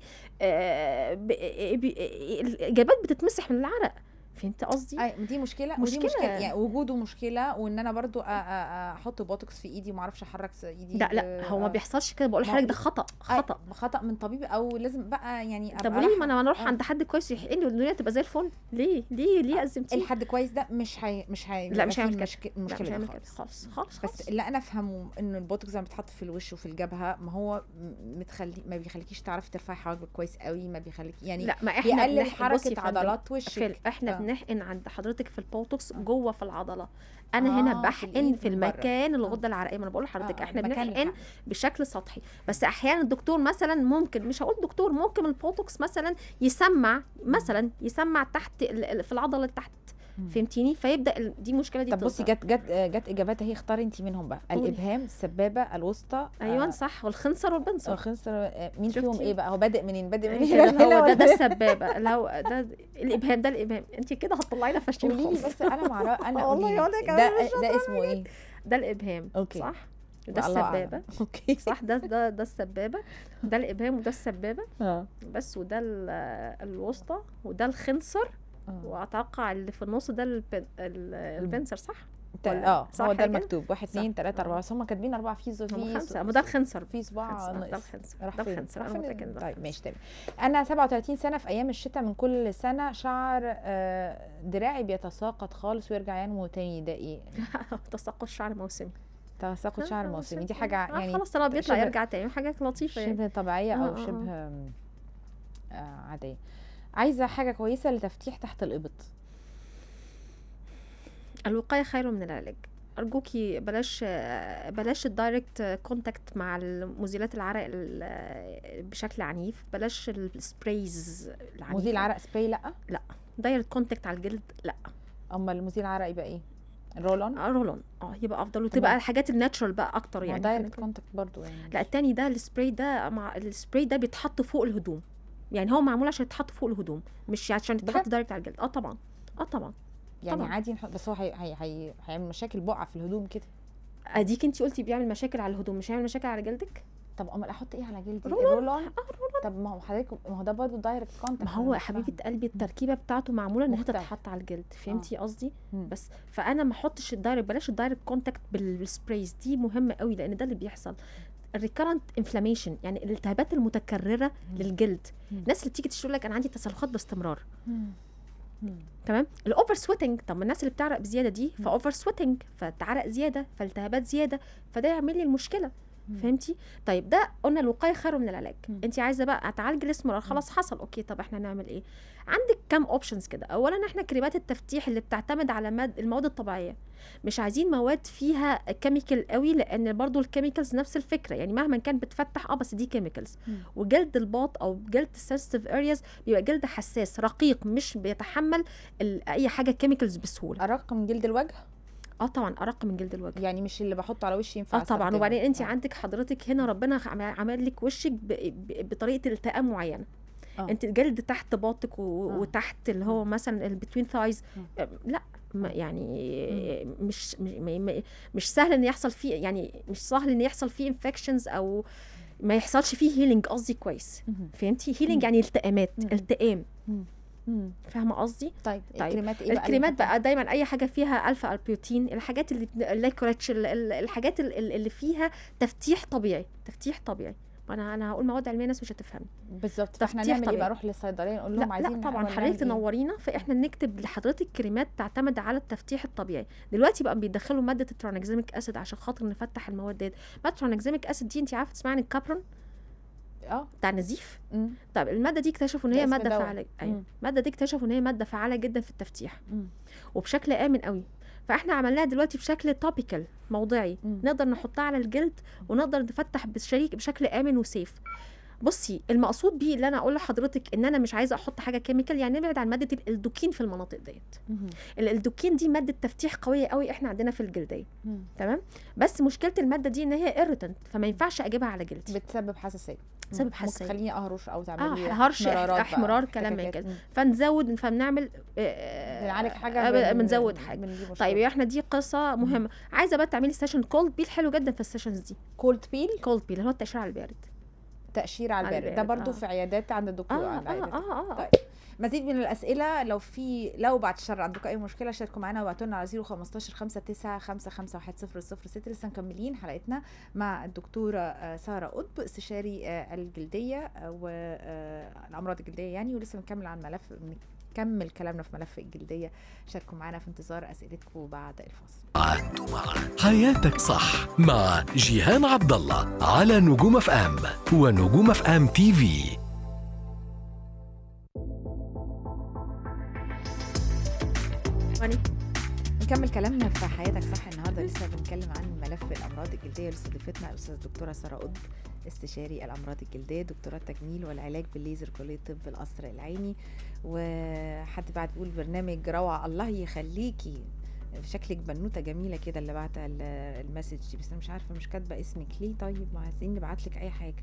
الاجابات بتتمسح من العرق. فهمت قصدي؟ دي مشكله يعني وجوده مشكله، وان انا برضو احط بوتوكس في ايدي وما اعرفش احرك ايدي. لا هو ما بيحصلش كده. بقول لحضرتك ده خطا من طبيب، او لازم بقى يعني طب وليه ما انا اروح عند حد كويس يحقن لي والدنيا تبقى زي الفل؟ ليه ازمتيه؟ الحد كويس ده مش هيعمل مشكله خالص. بس اللي انا افهمه انه البوتوكس لما بيتحط في الوش وفي الجبهه، ما هو ما بيخليكيش تعرفي ترفعي حواجبك كويس قوي، ما بيخليكي يعني لا، ما احنا بيقلل حركه عضلات وشك. احنا بنحقن عند حضرتك في البوتوكس جوه في العضله. انا هنا بحقن في المكان الغده العرقيه. ما انا بقول لحضرتك احنا بنحقن بشكل سطحي. بس احيانا الدكتور مثلا ممكن، مش هقول دكتور، ممكن البوتوكس مثلا يسمع تحت في العضله اللي تحت فهمتيني؟ فيبدا دي مشكله دي طب بصي تظهر. جت اجابات اهي، اختاري انت منهم بقى. قولي. الابهام، السبابه، الوسطى. ايوه صح، والخنصر والبنصر. الخنصر. مين شفتي؟ فيهم ايه بقى؟ هو بادئ منين؟ بادئ من كده هنا هو ولا ده السبابه، لو ده الابهام، ده الابهام. انت كده هتطلعينا فاشلين قولي لي خالص. بس انا معرف انا والله قولي وأنا لي. كمان مش ده اسمه ايه؟ ده الابهام. أوكي. صح، ده الله أعلم. السبابه. اوكي صح، ده السبابه، ده الابهام وده السبابه بس، وده الوسطى وده الخنصر، واتوقع اللي في النص ده البنسر. صح صح هو ده كده؟ المكتوب 1 2 3 4 بس هم كاتبين 4 في خمسة، ما ده الخنصر، في صباع ده ناقص. الخنصر، راح ده فين؟ الخنصر، راح انا فين؟ متاكده. طيب ماشي تمام. انا 37 سنه، في ايام الشتاء من كل سنه شعر دراعي بيتساقط خالص ويرجع ينمو تاني، ده ايه؟ تساقط شعر موسمي. تساقط شعر موسمي دي حاجه يعني خلاص طالما بيطلع يرجع تاني، حاجه لطيفه يعني. شبه طبيعيه او شبه عاديه. عايزه حاجه كويسه لتفتيح تحت الابط. الوقايه خير من العلاج. ارجوكي بلاش الدايركت كونتاكت مع مزيلات العرق بشكل عنيف، بلاش السبرايز العنيفه. مزيل عرق سبراي لا دايركت كونتاكت على الجلد لا. اما المزيل عرق يبقى ايه؟ رولون يبقى افضل، وتبقى الحاجات الناتشرال بقى اكتر يعني. دايركت كونتاكت برضو يعني. لا التاني ده السبراي ده، مع السبراي ده بيتحط فوق الهدوم، يعني هو معمول عشان يتحط فوق الهدوم، مش عشان يتحط دايركت على الجلد. طبعا يعني طبعا. عادي نحط، بس هو هيعمل مشاكل بقع في الهدوم كده. اديك انت قلتي بيعمل مشاكل على الهدوم، مش هيعمل مشاكل على جلدك. طب امال احط ايه على جلدي؟ رولون. طب ما هو حضرتك، ما هو ده برضه دايركت كونتاكت. ما هو يا حبيبه قلبي التركيبه بتاعته معموله ان هي تتحط على الجلد، فهمتي قصدي؟ بس فانا ما احطش الدايركت، بلاش الدايركت كونتاكت بالسبرايز دي، مهمه قوي، لان ده اللي بيحصل الريكارنت انفلاميشن، يعني الالتهابات المتكرره للجلد. الناس اللي بتيجي تشتكي لك انا عندي تسلخات باستمرار. تمام. الاوفر سويتنج، طب الناس اللي بتعرق بزياده دي فاوفر سويتنج، فتعرق زياده، فالتهابات زياده، فده يعمل لي المشكله. فهمتي؟ طيب ده قلنا الوقايه خير من العلاج. انت عايزه بقى تعالجي الاسمرار، خلاص حصل، اوكي. طب احنا نعمل ايه؟ عندك كام اوبشنز كده. اولا احنا كريمات التفتيح اللي بتعتمد على المواد الطبيعيه، مش عايزين مواد فيها كيميكال قوي، لان برضو الكيميكالز نفس الفكره، يعني مهما كان بتفتح بس دي كيميكالز. وجلد الباط او جلد السنسيتيف ارياز بيبقى جلد حساس رقيق، مش بيتحمل اي حاجه كيميكالز بسهوله. ارق من جلد الوجه؟ طبعا ارق من جلد الوجه، يعني مش اللي بحطه على وشي ينفع طبعا. وبعدين انت عندك حضرتك هنا ربنا عمل لك وشك بطريقه التئام معينه. انت الجلد تحت باطك وتحت اللي هو مثلا البتوين ثايز، لا يعني مش سهل ان يحصل فيه، يعني مش سهل ان يحصل فيه انفكشنز او ما يحصلش فيه هيلينج. قصدي كويس، فهمتي؟ هيلينج يعني التئامات، التئام. فاهمه قصدي؟ طيب الكريمات ايه بقى؟ الكريمات بقى دايما اي حاجه فيها الفا البيوتين، الحاجات اللي اللايكوريتش، الحاجات اللي فيها تفتيح طبيعي. انا هقول مواد علميه ناس مش هتفهم بالظبط. فاحنا نعمل ايه بقى؟ اروح للصيدليه نقول لهم عايزين؟ لا طبعا حضرتك تنورينا، فاحنا نكتب لحضرتك كريمات تعتمد على التفتيح الطبيعي. دلوقتي بقى بيدخلوا ماده الترانكزيميك اسيد عشان خاطر نفتح المواد ديت. ماده الترانكزيميك اسيد دي انت عارفه تسمعي عن الكابرون بتاع النزيف؟ طيب الماده دي اكتشفوا ان هي ماده فعاله. ايوه الماده دي اكتشفوا ان هي ماده فعاله جدا في التفتيح وبشكل امن قوي. فاحنا عملناها دلوقتي بشكل توبيكال موضعي، نقدر نحطها على الجلد ونقدر نفتح بشكل امن وسيف. بصي المقصود بيه اللي انا اقول لحضرتك ان انا مش عايزه احط حاجه كيميكال، يعني نبعد عن ماده الالدوكين في المناطق ديت. الالدوكين دي ماده تفتيح قويه قوي احنا عندنا في الجلديه. تمام. بس مشكله الماده دي ان هي ايريتنت، فما ينفعش اجيبها على جلدي، بتسبب حساسيه. سبب حساسيه، ممكن تخليني اهرش او تعمل لي هرش، احمرار، كلام من كده. فنزود، فبنعمل بنعالج حاجه، بنزود حاجه. طيب احنا دي قصه مهمه. عايزه بقى تعملي سيشن كولد بيل حلو جدا في السيشنز دي. كولد بيل اللي هو التقشير على البارد. تقشير على البارد ده برضو في عيادات عند الدكتور. طيب مزيد من الاسئله، لو بعد الشر عندكم اي مشكله شاركوا معنا وابعتوا لنا على 015 5955 1006. لسه مكملين حلقتنا مع الدكتوره ساره قطب، استشاري الجلديه والامراض الجلديه يعني، ولسه نكمل كلامنا في ملف الجلديه. شاركوا معنا في انتظار اسئلتكم بعد الفاصل. حياتك صح مع جيهان عبد الله على نجوم اف ام ونجوم اف ام تي في. نكمل كلامنا في حياتك صح. النهارده لسه بنتكلم عن ملف الامراض الجلديه، لسه ضيفتنا الاستاذه الدكتوره ساره قطب، استشاري الامراض الجلديه، دكتوراه تجميل والعلاج بالليزر، كليه طب القصر العيني. وحد بعد بيقول برنامج روعه، الله يخليكي، شكلك بنوته جميله كده اللي بعت المسج دي، بس انا مش عارفه، مش كاتبه اسمك ليه. طيب ما عايزين نبعت لك اي حاجه.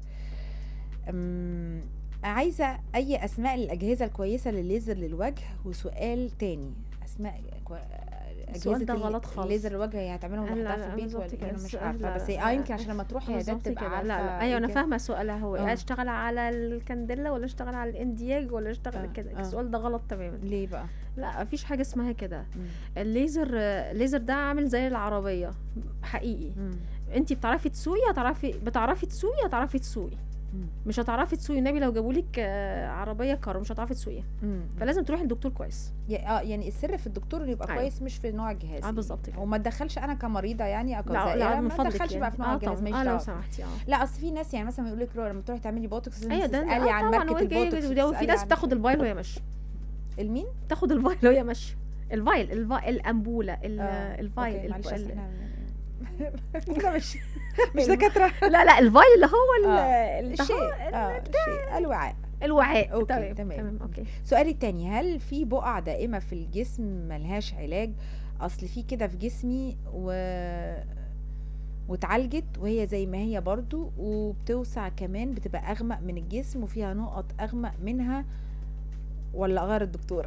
عايزه اي اسماء للاجهزه الكويسه للليزر للوجه. وسؤال تاني، اسماء السؤال ده غلط خالص. الليزر الوجه هي هتعملهم لوحدها في البيت ولا انا مش عارفه، بس يمكن عشان لما تروح عيادات تبقى عارفه. لا ايوه انا فاهمه سؤالها، هو اشتغل على الكانديلا ولا اشتغل على الاندياج ولا اشتغل كده. السؤال ده غلط تماما. ليه بقى؟ لا مفيش حاجه اسمها كده. الليزر ده عامل زي العربيه حقيقي. انت بتعرفي تسوقي، هتعرفي تسوقي. مش هتعرفي تسوقي، النبي لو جابولك عربيه كار مش هتعرفي تسوقيها. فلازم تروحي لدكتور كويس. يعني السر في الدكتور اللي يبقى كويس، مش في نوع الجهاز. بالظبط كده. وما تدخلش انا كمريضه يعني او كزائره، ما تدخلش يعني بقى في نوع الجهاز. ماشي لو سمحتي. لا اصل في ناس يعني مثلا يقول لك لما تروحي تعملي بوتوكس لازم تسالي عن ماركه البوتوكس. وفي ناس بتاخد الفايل وهي ماشيه. المين تاخد الفايل وهي ماشيه؟ الفايل الانبوله الفايل معلش احنا مش دكاتره. لا الفايل اللي هو الشيء الوعاء. تمام. اوكي. سؤالي التاني، هل في بقع دائمه في الجسم ملهاش علاج؟ اصل في كده في جسمي واتعالجت وهي زي ما هي برضو، وبتوسع كمان، بتبقى اغمق من الجسم وفيها نقط اغمق منها، ولا غير الدكتور؟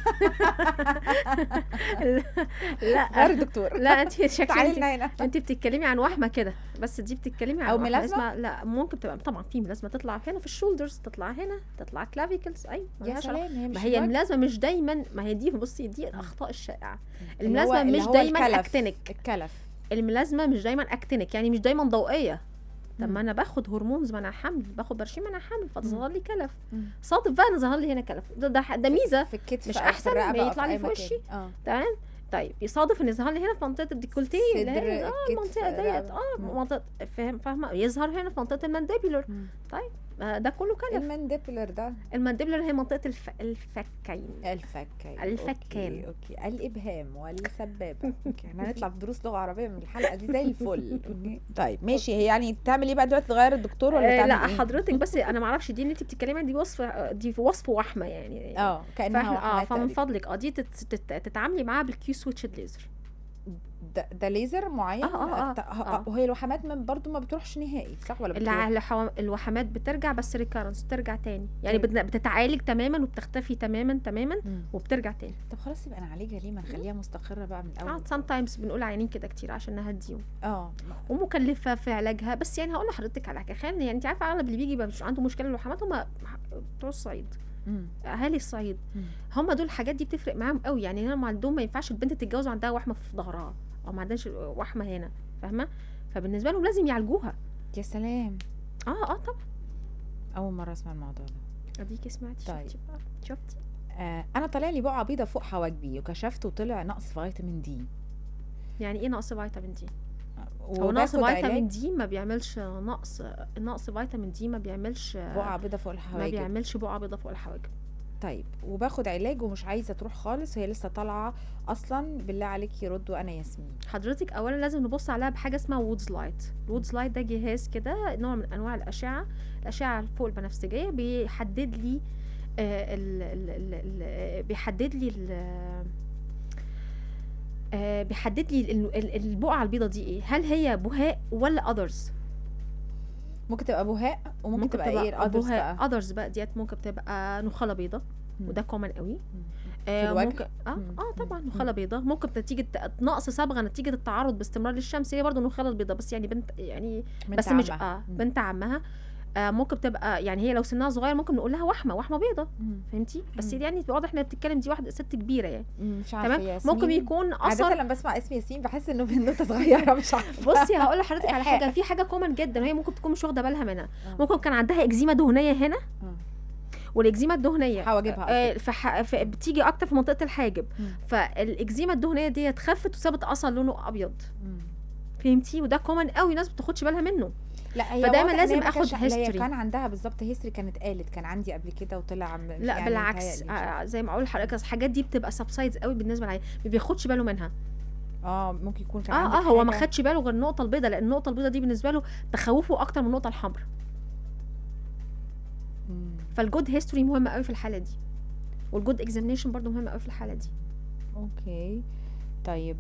لا غير الدكتور. لا انت شكلك انت بتتكلمي عن وحمه كده، بس دي بتتكلمي عن او ملازمه. لا ممكن تبقى طبعا في ملازمه تطلع هنا في الشولدرز، تطلع هنا، تطلع كلافيكلز. ايوه يا سلام. ما هي الملازمه مش دايما، ما هي دي بصي دي الاخطاء الشائعه. الملازمه مش دايما اكتينيك. الملازمه مش دايما اكتينيك، يعني مش دايما ضوئيه. طب ما انا باخد هرمونز، ما انا حامل، باخد برشيم انا حامل، فتظهر لي كلف. صادف بقى انا ظهر لي هنا كلف، ده ميزه في الكتف، مش احسن ما يطلع لي في وشي. تمام. طيب يصادف ان يظهر لي هنا في منطقه الديكولتيه اللي هي المنطقه ديت منطقه فاهمه، يظهر هنا في منطقه المانديبولر. طيب ده كله كلف. المانديبولر هي منطقه الفكين. اوكي. الابهام والسبابه. اوكي احنا هنطلع في دروس لغه عربيه من الحلقه دي زي الفل. طيب ماشي. هي يعني تعمل ايه بقى دلوقتي؟ تغير الدكتور ولا تعمل لا إيه؟ حضرتك بس انا ما اعرفش دي اللي انت بتتكلمي عنها، دي وصف وحمه يعني. كانها وحمه. فمن فضلك دي تتعاملي معاها بالكيو سويتشد ليزر. ده ليزر معين. وهي الوحمات برضو ما بتروحش نهائي، صح ولا بتروح؟ الوحمات بترجع بس ريكارنس، بترجع تاني يعني. بتتعالج تماما وبتختفي تماما وبترجع تاني. طب خلاص يبقى نعالجها ليه؟ ما نخليها مستقره بقى من الاول. sometimes بنقول عيانين كده كتير عشان نهديهم. ومكلفه في علاجها، بس يعني هقول لحضرتك على حاجه. خلينا يعني انت عارفه اغلب اللي بيجي مش عنده مشكله الوحمات هم بتوع الصعيد. اهالي الصعيد هم دول الحاجات دي بتفرق معاهم قوي. يعني هم عندهم ما ينفعش البنت تتجوز وعندها وحمه في ظهرها او ما عندهاش وحمه هنا، فاهمه؟ فبالنسبه لهم لازم يعالجوها. يا سلام. طبعا اول مره اسمع الموضوع ده. اديكي سمعتي. طيب. شفتي انا طلع لي بقعه بيضه فوق حواجبي وكشفت وطلع نقص فيتامين دي. يعني ايه نقص فيتامين دي؟ هو نقص فيتامين دي ما بيعملش نقص فيتامين دي ما بيعملش بقعه بيضه فوق الحواجب. ما بيعملش بقعه بيضه فوق الحواجب. طيب وباخد علاج ومش عايزه تروح خالص، هي لسه طالعه اصلا. بالله عليك يردوا انا ياسمين. حضرتك اولا لازم نبص عليها بحاجه اسمها وودز لايت. الوودز لايت ده جهاز كده، نوع من انواع الاشعه فوق البنفسجيه، بيحدد لي البقعه البيضاء دي ايه. هل هي بهاء ولا اذرز؟ ممكن تبقى بهاء وممكن تبقى ايه اذرز بقى ديت ممكن تبقى نخاله بيضاء، وده كومن قوي. ممكن طبعا نخاله بيضاء ممكن نتيجه نقص صبغه نتيجه التعرض باستمرار للشمس، هي برضو نخاله البيضاء، بس يعني بنت يعني بس مش بنت عمها. ممكن تبقى يعني هي لو سنها صغير ممكن نقول لها وحمه بيضاء، فهمتي؟ بس يعني واضح انها بتتكلم دي واحده ست كبيره يعني. مش عارفه ياسمين. ممكن يكون عادة لما بسمع اسم ياسمين بحس انه بنوته صغيره. مش عارفه. بصي هقول لحضرتك على حاجه، في حاجه كومن جدا وهي ممكن تكون مش واخده بالها منها. ممكن كان عندها اكزيما دهنيه هنا، والاكزيما الدهنيه حواجبها بتيجي اكتر في منطقه الحاجب. فالاكزيما الدهنيه دي اتخفت وسابت اثر لونه ابيض، فهمتي؟ وده كومن قوي، ناس ما بتاخدش بالها منه. لا هي فدايما لازم اخد هيستوري. كان عندها بالظبط هيستوري، كانت قالت كان عندي قبل كده وطلع لا يعني بالعكس. زي ما اقول لحضرتك الحاجات دي بتبقى سبسايدز قوي بالنسبه للعيان، ما بياخدش باله منها. ممكن يكون كان هو ما خدش باله غير النقطه البيضاء، لان النقطه البيضاء دي بالنسبه له تخوفه اكتر من النقطه الحمراء. فالجود هيستوري مهم قوي في الحاله دي، والجود اكزامينيشن برضو مهم قوي في الحاله دي. اوكي طيب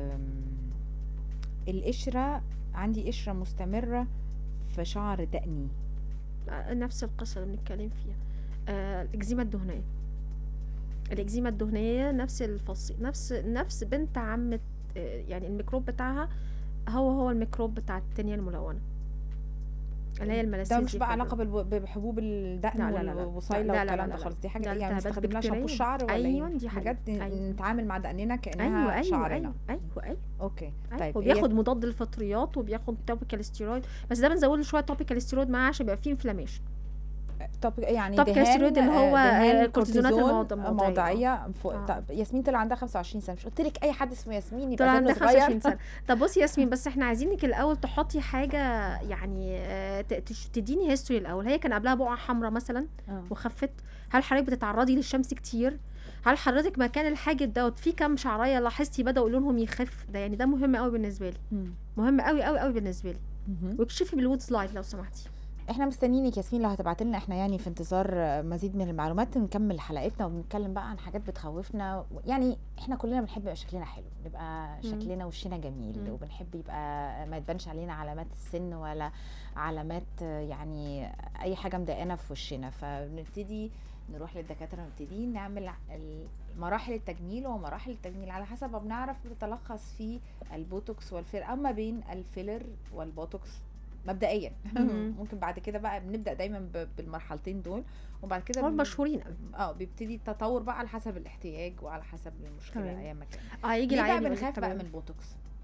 القشره، عندي قشره مستمره في شعر دقني، نفس القصه اللي بنتكلم فيها. الاكزيما الدهنيه، الاكزيما الدهنيه نفس الفصيل، نفس بنت عمه، يعني الميكروب بتاعها هو الميكروب بتاع التانية الملونه اللي هي الملاسيل. ده مش بقى علاقه بحبوب الدقن والبصيله والكلام ده خالص، دي حاجه يعني بنستخدم لها شامبو الشعر ولا ايوه ايه؟ دي حاجات نتعامل مع دقننا كانها أيوة شعرنا. ايوه اوكي طيب وبياخد مضاد للفطريات وبياخد توبيكال ستيرويد، بس ده بنزود له شويه توبيكال ستيرويد معاه عشان يبقى فيه انفلاميشن. يعني توبيكال ستيرويد اللي هو الكورتيزونات الموضعيه. طب ياسمين طلع عندها 25 سنه، مش قلت لك اي حد اسمه ياسمين يبقى طلع عندها سنه صغير؟ 25 سنه. طب بصي ياسمين، بس احنا عايزينك الاول تحطي حاجه يعني تديني هيستوري الاول. هي كان قبلها بقعه حمراء مثلا وخفت؟ هل حضرتك بتتعرضي للشمس كتير؟ هل حضرتك مكان الحاجب دوت في كام شعريه لاحظتي بداوا لونهم يخف؟ ده يعني ده مهم قوي بالنسبه لي، مهم قوي قوي قوي بالنسبه لي. واكشفي بالوود سلايد لو سمحتي. احنا مستنيينك ياسمين لو هتبعت لنا، احنا يعني في انتظار مزيد من المعلومات. نكمل حلقتنا وبنتكلم بقى عن حاجات بتخوفنا. يعني احنا كلنا بنحب يبقى شكلنا حلو، نبقى شكلنا وشنا جميل، وبنحب يبقى ما يتبانش علينا علامات السن ولا علامات يعني اي حاجه مضايقانا في وشنا. فبنبتدي نروح للدكاتره، نبتدي نعمل مراحل التجميل، ومراحل التجميل على حسب ما بنعرف بتتلخص في البوتوكس والفيلر. اما بين الفيلر والبوتوكس مبدئيا ممكن بعد كده بقى بنبدا دايما بالمرحلتين دول، وبعد كده هم مشهورين قوي. بيبتدي التطور بقى على حسب الاحتياج وعلى حسب المشكله ايام ما كان. هيجي العيان بقى بنخاف بقى من البوتوكس.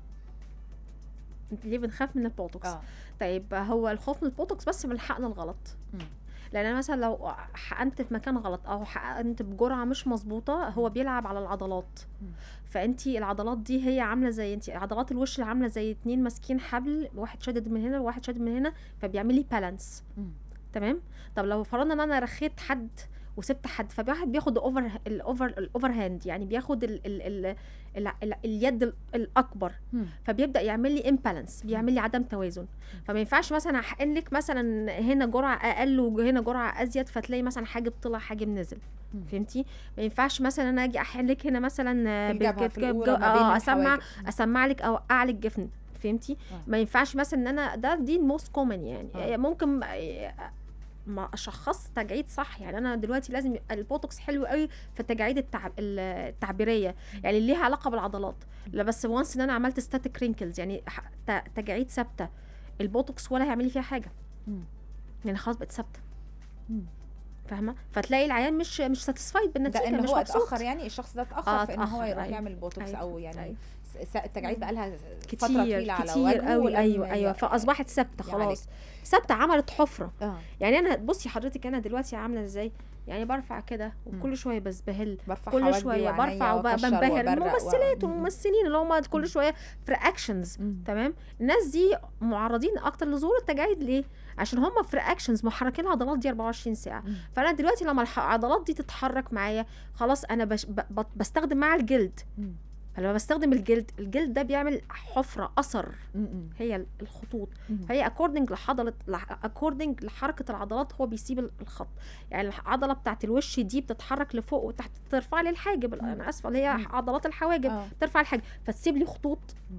ليه بنخاف من البوتوكس؟ طيب هو الخوف من البوتوكس بس من حقن الغلط. لان انا مثلا لو حقنت في مكان غلط او حقنت بجرعه مش مظبوطه، هو بيلعب على العضلات. فانتي العضلات دي هي عامله زي انتي عضلات الوش اللي عامله زي اتنين ماسكين حبل، واحد شادد من هنا وواحد شادد من هنا، فبيعمل لي بالانس. تمام. طب لو فرضنا ان انا رخيت حد وسبت حد، فواحد بياخد الاوفر هاند، يعني بياخد اليد الاكبر، فبيبدا يعمل لي امبالانس، بيعمل لي عدم توازن. فما ينفعش مثلا احقن لك مثلا هنا جرعه اقل وهنا جرعه ازيد، فتلاقي مثلا حاجب طلع حاجب نزل. فهمتي؟ ما ينفعش مثلا انا اجي احقن لك هنا مثلا اسمع لك او اوقع لك جفن. فهمتي؟ ما ينفعش مثلا ان انا دي الموست كومن يعني ممكن ما اشخص تجاعيد صح. يعني انا دلوقتي لازم البوتوكس حلو قوي في التجاعيد التعبيريه، يعني اللي ليها علاقه بالعضلات. لا بس وانس ان انا عملت ستاتيك رينكلز، يعني تجاعيد ثابته، البوتوكس ولا هيعمل لي فيها حاجه، يعني خلاص بقت ثابته. فاهمه؟ فتلاقي العيان مش ساتيسفايد بالنتيجه، مش مبسوط. اتاخر، يعني الشخص ده اتاخر في ان هو يروح يعمل بوتوكس او يعني التجاعيد بقى لها فتره طويله على وجهه قوي. ايوه فاصبحت ثابته خلاص، ثابته، عملت حفره. يعني انا بصي حضرتك انا دلوقتي عامله ازاي، يعني برفع كده وكل شويه بسبهل، كل شويه برفع وبنبهر الممثلات والممثلين اللي هم كل شويه في اكشنز. تمام. الناس دي معرضين اكتر لظهور التجاعيد. ليه؟ عشان هم في اكشنز محركين العضلات دي 24 ساعه. فانا دلوقتي لما العضلات دي تتحرك معايا خلاص انا بستخدم مع الجلد. فلما بستخدم الجلد ده بيعمل حفرة أثر، هي الخطوط. فهي اكوردنج لحركة العضلات هو بيسيب الخط. يعني العضلة بتاعت الوش دي بتتحرك لفوق وتحت، ترفع لي الحاجب، أنا أسفة، اللي هي عضلات الحواجب ترفع الحاجب، فتسيب لي خطوط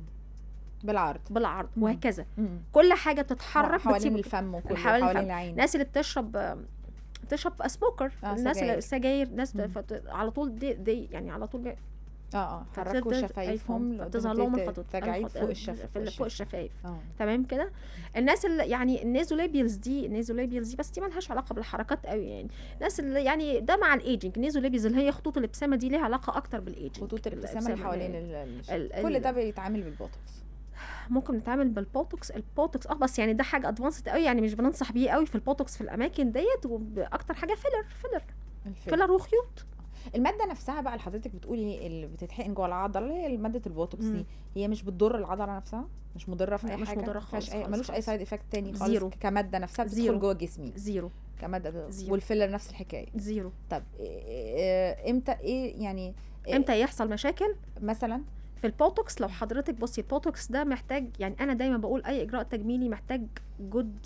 بالعرض وهكذا. كل حاجة بتتحرك حوالين الفم وكل حوالين العين. الناس اللي بتشرب سموكر، الناس السجاير، ناس على طول دي يعني على طول فركوا شفايفهم، بتظهر لهم الخطوط تجاعيد فوق الشفايف. تمام كده. الناس اللي يعني النيزوليبيلز دي بس دي مالهاش علاقه بالحركات قوي. يعني الناس اللي يعني ده مع الايجنج، النيزوليبيلز اللي هي خطوط الابتسامه دي ليها علاقه اكتر بالايجنج. خطوط الابتسامه اللي حوالين كل ده بيتعامل بالبوتوكس. ممكن نتعامل البوتوكس بس يعني ده حاجه ادفانسد قوي، يعني مش بننصح بيه قوي في البوتوكس في الاماكن ديت. واكتر حاجه فيلر وخيوط. الماده نفسها بقى اللي حضرتك بتقولي اللي بتتحقن جوه العضله، اللي هي ماده البوتوكس دي، هي مش بتضر العضله نفسها؟ مش مضره في اي مش حاجه؟ مضره خالص، ملوش اي سايد افكت تاني خالص كماده نفسها بتدخل جوه جسمي؟ زيرو كماده. والفيلر نفس الحكايه؟ زيرو. طب امتى امتى يحصل مشاكل مثلا في البوتوكس؟ لو حضرتك بصي البوتوكس ده محتاج، يعني انا دايما بقول اي اجراء تجميلي محتاج جود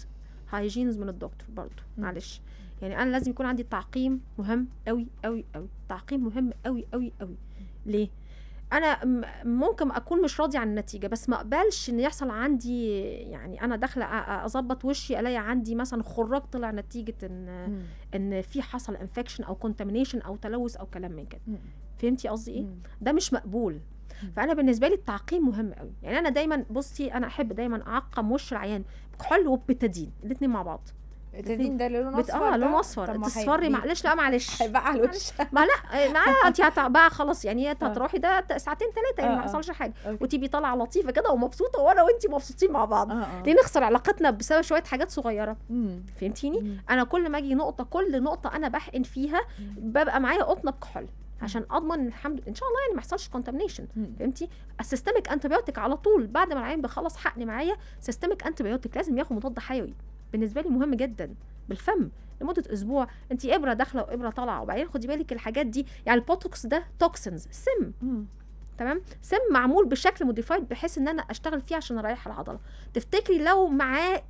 هايجينز من الدكتور برضو. معلش يعني انا لازم يكون عندي تعقيم مهم قوي قوي قوي، تعقيم مهم قوي قوي قوي. ليه؟ انا ممكن اكون مش راضي عن النتيجه، بس ما اقبلش ان يحصل عندي يعني انا داخله اظبط وشي الاقي عندي مثلا خراج طلع نتيجه ان في حصل انفكشن او كونتامينيشن او تلوث او كلام من كده. فهمتي قصدي ايه؟ ده مش مقبول. فانا بالنسبه لي التعقيم مهم قوي. يعني انا دايما بصي انا احب دايما اعقم وش العيان بكحول وبتادين الاثنين مع بعض. التدين ده لونه اصفر، لونه اصفر تصفري. معلش لا معلش هيبقى على الوش. ما لا ما انت بقى خلاص يعني هتروحي ده ساعتين 3 يعني ما حصلش حاجه وتبقي طالعه لطيفه كده ومبسوطه وانا وانت مبسوطين مع بعض. ليه نخسر علاقتنا بسبب شويه حاجات صغيره؟ فهمتيني؟ انا كل ما اجي نقطه، كل نقطه انا بحقن فيها ببقى معايا قطنه بكحول عشان اضمن الحمد ان شاء الله يعني ما يحصلش كونتامينيشن. فهمتي؟ السيستميك انتبيوتيك على طول بعد ما العيان بيخلص حقن معايا، سيستميك انتبيوتيك لازم ياخد مضاد حيوي. بالنسبه لي مهم جدا بالفم لمده اسبوع. انت ابره داخله وابره طالعه، وبعدين خدي بالك الحاجات دي يعني البوتوكس ده توكسنز سم. تمام؟ سم معمول بشكل موديفايد بحيث ان انا اشتغل فيه عشان اريح العضله. تفتكري لو معاه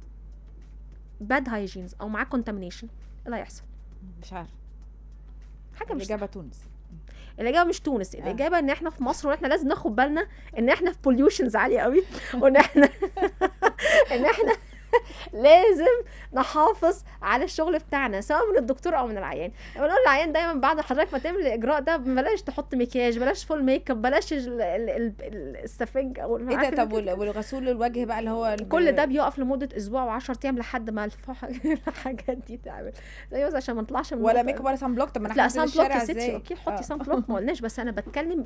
باد هايجينز او معاه كونتامينيشن ايه اللي هيحصل؟ مش عارف. حاجه مش الاجابه تونس. الاجابه مش تونس. الاجابه ان احنا في مصر واحنا لازم ناخد بالنا ان احنا في بوليوشنز عاليه قوي وان احنا ان احنا لازم نحافظ على الشغل بتاعنا سواء من الدكتور او من العيان. بنقول للعيان دايما بعد حضرتك ما تعمل الاجراء ده بلاش تحط مكياج، بلاش فول ميك اب، بلاش السفنج او ايه ده. طب والغسول الوجه بقى اللي هو كل ده بيقف لمده اسبوع و10 ايام لحد ما الحاجات دي تعمل زي عشان ما نطلعش من ولا ميك اب ولا سان بلوك. طب ما انا لا سان بلوك يا ستي اوكي حطي سان بلوك ما قلناش، بس انا بتكلم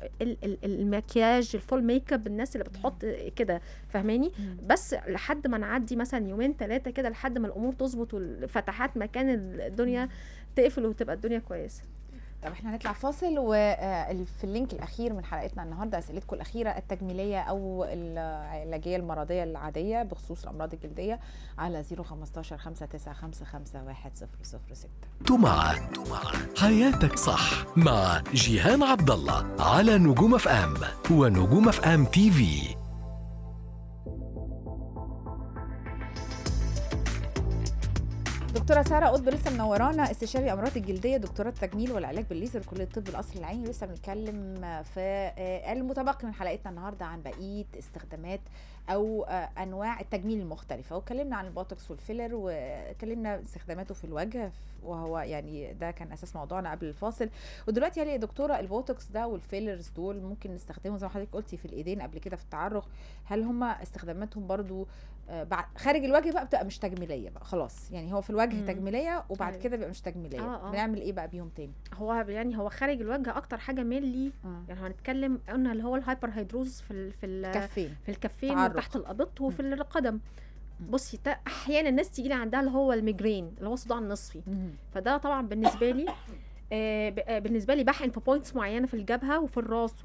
المكياج الفول ميك اب الناس اللي بتحط كده فاهماني. بس لحد ما نعدي مثلا يومين 3 كده لحد ما الامور تظبط والفتحات مكان الدنيا تقفل وتبقى الدنيا كويسه. طب احنا هنطلع فاصل، وفي اللينك الاخير من حلقتنا النهارده اسئلتكم الاخيره التجميليه او العلاجيه المرضيه العاديه بخصوص الامراض الجلديه على 015 595 1006. مع حياتك صح مع جيهان عبد الله على نجوم اف ام ونجوم اف ام تي في. دكتوره ساره قطب لسه منورانا، استشاري امراض الجلديه، دكتوره التجميل والعلاج بالليزر، كليه الطب القصر العيني. لسه بنتكلم في المتبقي من حلقتنا النهارده عن بقيه استخدامات او انواع التجميل المختلفه، واتكلمنا عن البوتوكس والفيلر واتكلمنا استخداماته في الوجه، وهو يعني ده كان اساس موضوعنا قبل الفاصل. ودلوقتي يا دكتوره البوتوكس ده والفيلرز دول ممكن نستخدمهم زي ما حضرتك قلتي في الايدين قبل كده في التعرق، هل هم استخداماتهم برضو خارج الوجه بقى بتبقى مش تجميليه بقى خلاص؟ يعني هو في الوجه تجميليه وبعد كده بيبقى مش تجميليه. بنعمل ايه بقى بيهم تاني؟ هو يعني هو خارج الوجه اكتر حاجه ميلي يعني هنتكلم قلنا اللي هو الهايبر هيدروز في الكفين وتحت الابط وفي القدم. بصي احيانا الناس تيجي لي عندها اللي هو الميجرين اللي هو الصداع النصفي، فده طبعا بالنسبه لي بحقن في بوينتس معينه في الجبهه وفي الراس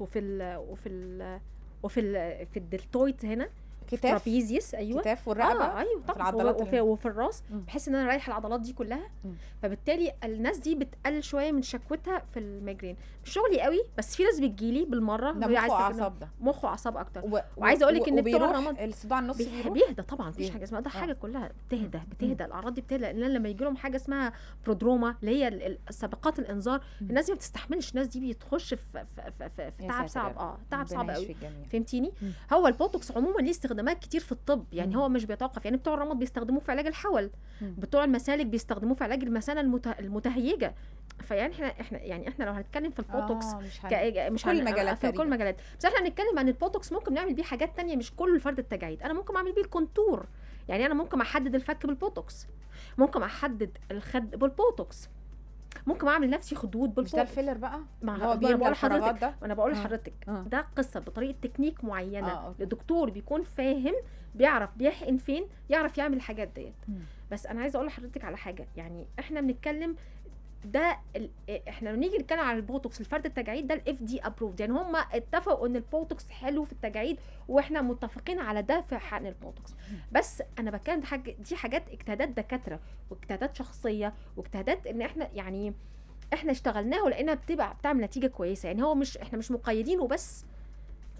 وفي الدلتويد هنا ترابيزيوس. ايوه كتاف والرقبه. ايوه طبعا وفي الراس بحيث ان انا رايح العضلات دي كلها. فبالتالي الناس دي بتقلل شويه من شكوتها في الميجرين. مش شغلي قوي بس في ناس بتجيلي بالمره مخ واعصاب. ده مخ واعصاب اكتر. وعايزه اقول لك ان بتوع الرمد الصداع النصفي بيهدى طبعا. مفيش حاجه اسمها ده، حاجه كلها بتهدى الاعراض دي بتهدى. لان لما يجي لهم حاجه اسمها برودروما اللي هي سابقات الانذار، الناس دي ما بتستحملش. الناس دي بتخش في تعب صعب. تعب صعب قوي. فهمتيني؟ هو البوتوكس عموما ليه استخدامات كتير في الطب، يعني هو مش بيتوقف. يعني بتوع الرمد بيستخدموه في علاج الحول، بتوع المسالك بيستخدموه في علاج المثانه المتهيجه. فيعني احنا لو هنتكلم في البوتوكس مش كل المجالات في كل المجالات، بس احنا هنتكلم عن البوتوكس ممكن نعمل بيه حاجات تانية مش كل فرد التجاعيد. انا ممكن اعمل بيه الكونتور، يعني انا ممكن احدد الفك بالبوتوكس، ممكن احدد الخد بالبوتوكس، ممكن اعمل نفسي خدود بالبوتوكس. مش ده الفيلر بقى هو بيعمل الفراغات ده؟ انا بقول لحضرتك ده قصه بطريقه تكنيك معينه لدكتور بيكون فاهم، بيعرف بيحقن فين، يعرف يعمل الحاجات ديت. بس انا عايزه اقول لحضرتك على حاجه، يعني احنا بنتكلم ده احنا لما نيجي نتكلم على البوتوكس الفرد التجاعيد ده الاف دي ابروفد، يعني هم اتفقوا ان البوتوكس حلو في التجاعيد واحنا متفقين على ده في حقن البوتوكس. بس انا بتكلم دي حاجات اجتهادات دكاتره واجتهادات شخصيه واجتهادات ان احنا يعني احنا اشتغلناها ولقينا بتعمل نتيجه كويسه. يعني هو احنا مش مقيدين وبس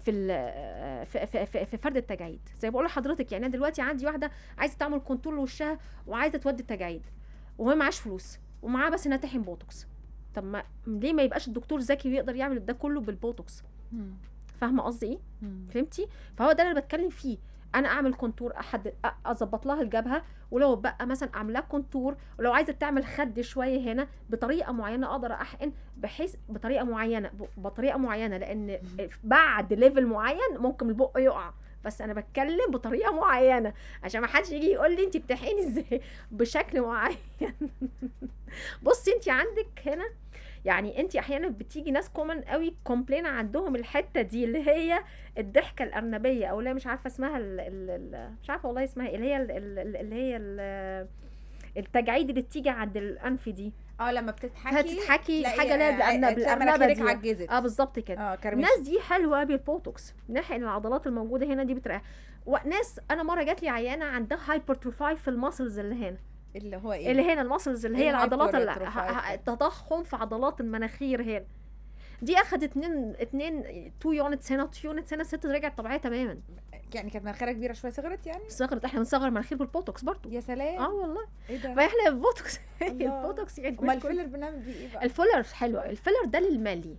في فرد التجاعيد. زي بقول لحضرتك يعني انا دلوقتي عندي واحده عايزه تعمل كونتور لوشها وعايزه تودي التجاعيد وهو معاش فلوس ومعاه بس انها تحقن بوتوكس. طب ما ليه ما يبقاش الدكتور ذكي ويقدر يعمل ده كله بالبوتوكس؟ فاهمه قصدي ايه؟ فهمتي؟ فهو ده اللي انا بتكلم فيه. انا اعمل كونتور، اظبط لها الجبهه، ولو بقى مثلا اعمل لها كونتور، ولو عايزه تعمل خد شويه هنا بطريقه معينه اقدر احقن بحيث بطريقه معينه لان بعد ليفل معين ممكن البق يقع، بس انا بتكلم بطريقه معينه عشان ما حدش يجي يقول لي انت بتحقني ازاي بشكل معين. بصي انت عندك هنا يعني انت احيانا بتيجي ناس كومن قوي كومبلين عندهم الحته دي اللي هي الضحكه الارنبيه او لا مش عارفه اسمها مش عارفه والله اسمها ايه، اللي هي التجاعيد اللي بتيجي عند الانف دي. لما بتضحكي حاجه لا الارنبه دي عجزت. بالظبط كده. الناس دي حلوه بالبوتوكس، نحقن العضلات الموجوده هنا دي بتريح. وناس انا مره جات لي عيانه عندها هايبرتروفاي في الماسلز اللي هنا، اللي هو ايه اللي هنا الماسلز اللي هي العضلات التضخم في عضلات المناخير هنا دي. اخذت 2 يونتس هنا 2 يونتس هنا، الست رجعت طبيعيه تماما. يعني كانت مناخيرها كبيره شويه، صغرت يعني صغرت. احنا بنصغر مناخير بالبوتوكس برضو. يا سلام. والله ايه ده؟ فاحنا البوتوكس البوتوكس يعني امال الفيلر بنعمل بيه ايه بقى؟ الفيلر حلوه. الفيلر ده للمالي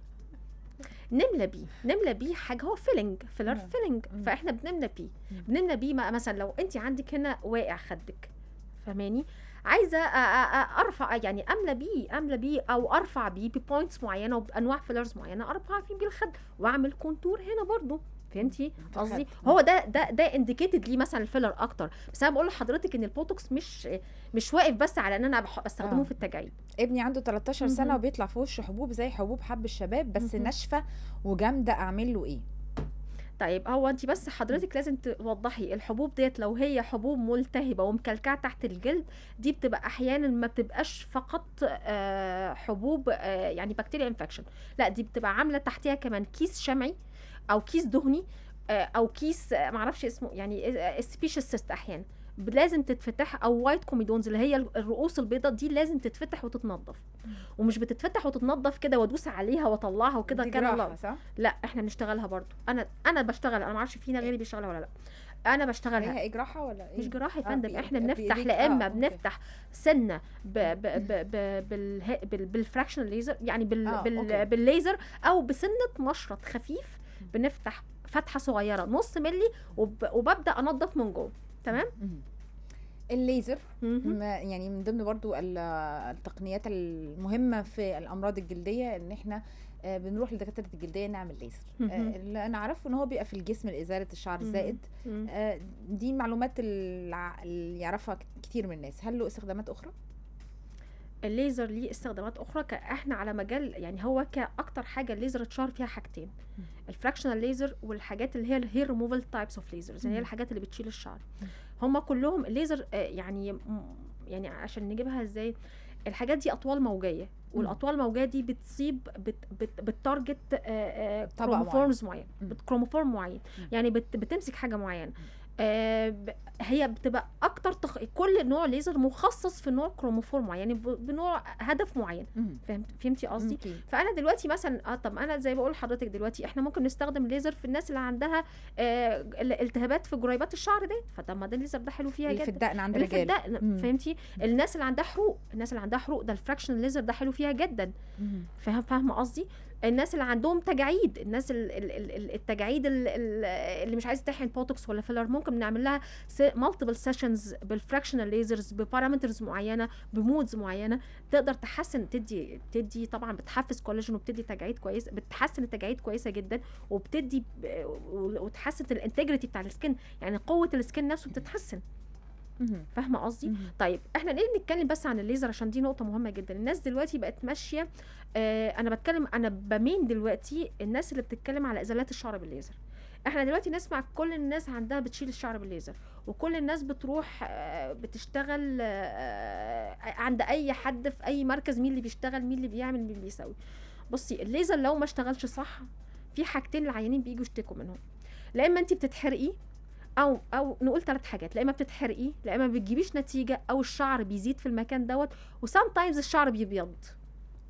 نملى بيه حاجه، هو فيلنج فاحنا بنملى بيه مثلا لو انت عندك هنا واقع خدك، فهماني، عايزه ارفع يعني املى بيه او ارفع بيه ببوينتس معينه وبانواع فيلرز معينه ارفع فيه بالخد واعمل كونتور هنا برضو. فهمتي قصدي؟ هو ده انديكيتد ليه مثلا الفيلر اكتر. بس انا بقول لحضرتك ان البوتوكس مش واقف بس على ان انا بستخدمه في التجاعيد. ابني عنده 13 سنه وبيطلع في وشه حبوب زي حبوب حب الشباب بس ناشفه وجامده، اعمل له ايه؟ طيب هو انت بس حضرتك لازم توضحي الحبوب ديت لو هي حبوب ملتهبه ومكلكعه تحت الجلد دي بتبقى احيانا ما بتبقاش فقط حبوب يعني بكتيريا انفكشن، لا دي بتبقى عامله تحتها كمان كيس شمعي او كيس دهني او كيس معرفش اسمه يعني سبيشال سيست احيانا لازم تتفتح، او وايت كوميدونز اللي هي الرؤوس البيضاء دي لازم تتفتح وتتنضف. ومش بتتفتح وتتنضف كده وادوس عليها واطلعها وكده كان الله صح؟ لا احنا بنشتغلها برضو. انا بشتغل، انا ما اعرفش فينا غيري بيشتغلها ولا لا، انا بشتغلها. هي جراحه ولا ايه؟ مش جراحه يا فندم، احنا بنفتح لا اما بنفتح سنه بالفراكشنال ليزر يعني بالليزر او بسنه مشرط خفيف، بنفتح فتحه صغيره نص ملي وببدا انضف من جوه. تمام. الليزر يعني من ضمن برضو التقنيات المهمه في الامراض الجلديه ان احنا بنروح لدكاتره الجلديه نعمل ليزر. اللي انا اعرفه ان هو بيبقى في الجسم لازاله الشعر الزائد. دي معلومات اللي يعرفها كتير من الناس. هل له استخدامات اخرى؟ الليزر ليه استخدامات اخرى. احنا على مجال يعني هو كاكتر حاجه الليزر اتشهر فيها حاجتين، الفراكشنال ليزر والحاجات اللي هي الهير ريموفال تايبس اوف ليزرز اللي هي الحاجات اللي بتشيل الشعر. هم كلهم الليزر يعني عشان نجيبها ازاي، الحاجات دي اطوال موجيه، والاطوال الموجيه دي بتصيب بالتارجت كروموفورمز معين، كروموفورم معين يعني بتمسك حاجه معينه. هي بتبقى اكتر كل نوع ليزر مخصص في نوع كروموفورم يعني بنوع هدف معين. فهمتي قصدي؟ فانا دلوقتي مثلا طب انا زي بقول لحضرتك دلوقتي احنا ممكن نستخدم ليزر في الناس اللي عندها التهابات في جريبات الشعر دي، فطب ما ده الليزر ده حلو فيها جدا. في الدقن عند الرجال فهمتي؟ الناس اللي عندها حروق ده الفراكشن ليزر ده حلو فيها جدا. فاهمه قصدي؟ الناس اللي عندهم تجاعيد، الناس التجاعيد اللي مش عايزه تحقن بوتوكس ولا فيلر، ممكن نعمل لها مالتيبل سيشنز بالفراكشنال ليزرز ببارامترز معينه بمودز معينه تقدر تحسن، تدي طبعا بتحفز كولاجين وبتدي تجاعيد كويس، بتحسن التجاعيد كويسه جدا وبتدي وتحسن الانتجريتي بتاع السكن، يعني قوه السكن نفسه بتتحسن. فاهمه قصدي؟ طيب احنا ليه نتكلم بس عن الليزر عشان دي نقطه مهمه جدا. الناس دلوقتي بقت ماشيه انا بمين دلوقتي الناس اللي بتتكلم على ازالات الشعر بالليزر. احنا دلوقتي نسمع كل الناس عندها بتشيل الشعر بالليزر، وكل الناس بتروح بتشتغل عند اي حد في اي مركز، مين اللي بيشتغل مين اللي بيعمل مين اللي بيسوي. بصي الليزر لو ما اشتغلش صح في حاجتين العيانين بييجوا يشتكوا منهم، لا اما انت بتتحرقي او نقول 3 حاجات، لا اما بتتحرقي لا اما ما بتجيبيش نتيجه او الشعر بيزيد في المكان دوت، وسام تايمز الشعر بيبيض.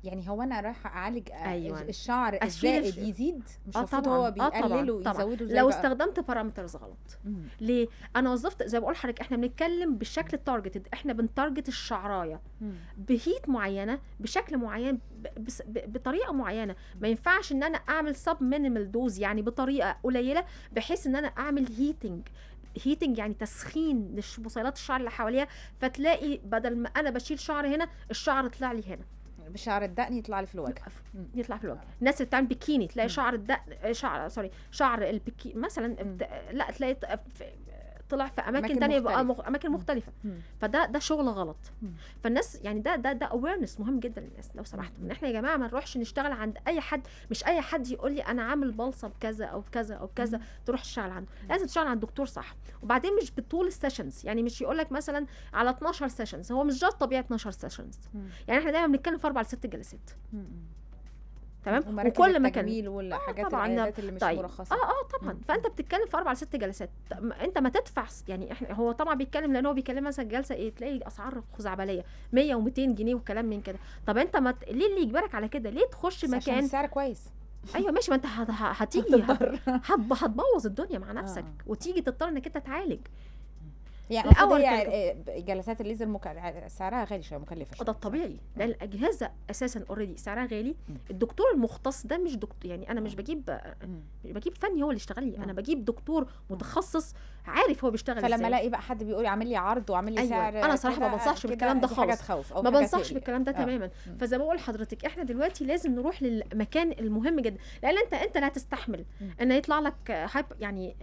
يعني هو انا رايحه اعالج أيوة. الشعر أشيل الزائد يزيد، مش المفروض طبعا هو بيقلله طبعا ويزوده زي لو بقى. استخدمت بارامترز غلط. ليه؟ انا وظفت زي ما بقول لحضرتك، احنا بنتكلم بالشكل التارجتد، احنا بنتارجت الشعرايه بهيت معينه بشكل معين بطريقه معينه. ما ينفعش ان انا اعمل سب مينيمال دوز، يعني بطريقه قليله بحيث ان انا اعمل هيتنج يعني تسخين لبصيلات الشعر اللي حواليها، فتلاقي بدل ما انا بشيل شعر هنا الشعر طلع لي هنا، بشعر الدقن يطلع لي في الوجه، يطلع في الوجه. الناس اللي بتعمل بيكيني تلاقي شعر الدقن شعر البيكي مثلا لا تلاقي طلع في اماكن تانية بقى اماكن مختلفه. فده شغل غلط. فالناس يعني ده اويرنس مهم جدا للناس لو سمحتوا، ان احنا يا جماعه ما نروحش نشتغل عند اي حد. مش اي حد يقول لي انا عامل بلصه بكذا او بكذا او بكذا تروح تشتغل عنده. لازم تشتغل عند دكتور صح. وبعدين مش بطول السيشنز، يعني مش يقول لك مثلا على 12 سيشنز، هو مش جاست طبيعه 12 سيشنز. يعني احنا دايما بنتكلم في 4 ل 6 جلسات. تمام. وكل ما كان والحاجات العيادات اللي مش مرخصه طبعا. فانت بتتكلم في 4 ل 6 جلسات. انت ما تدفع يعني احنا هو طبعا بيتكلم لان هو بيتكلم مثلا جلسه ايه تلاقي اسعار خزعبليه 100 و200 جنيه وكلام من كده. طب انت ليه اللي يجبرك على كده؟ ليه تخش مكان عشان السعر كويس؟ ايوه ماشي، ما انت هتيجي هتبوظ الدنيا مع نفسك وتيجي تضطر انك انت تعالج. يعني الاول جلسات الليزر سعرها غالي شويه، مكلفه شويه. ده الطبيعي، لان الاجهزه اساسا اوريدي سعرها غالي. الدكتور المختص ده مش دكتور، يعني انا مش بجيب فني هو اللي يشتغل لي، انا بجيب دكتور متخصص عارف هو بيشتغل ازاي. فلما الاقي بقى حد بيقول عامل لي عرض وعامل لي سعر، انا صراحه ما بنصحش بالكلام ده خالص، ما بنصحش بالكلام ده تماما. فزي ما بقول لحضرتك احنا دلوقتي لازم نروح للمكان المهم جدا، لان انت لا تستحمل ان يطلع لك يعني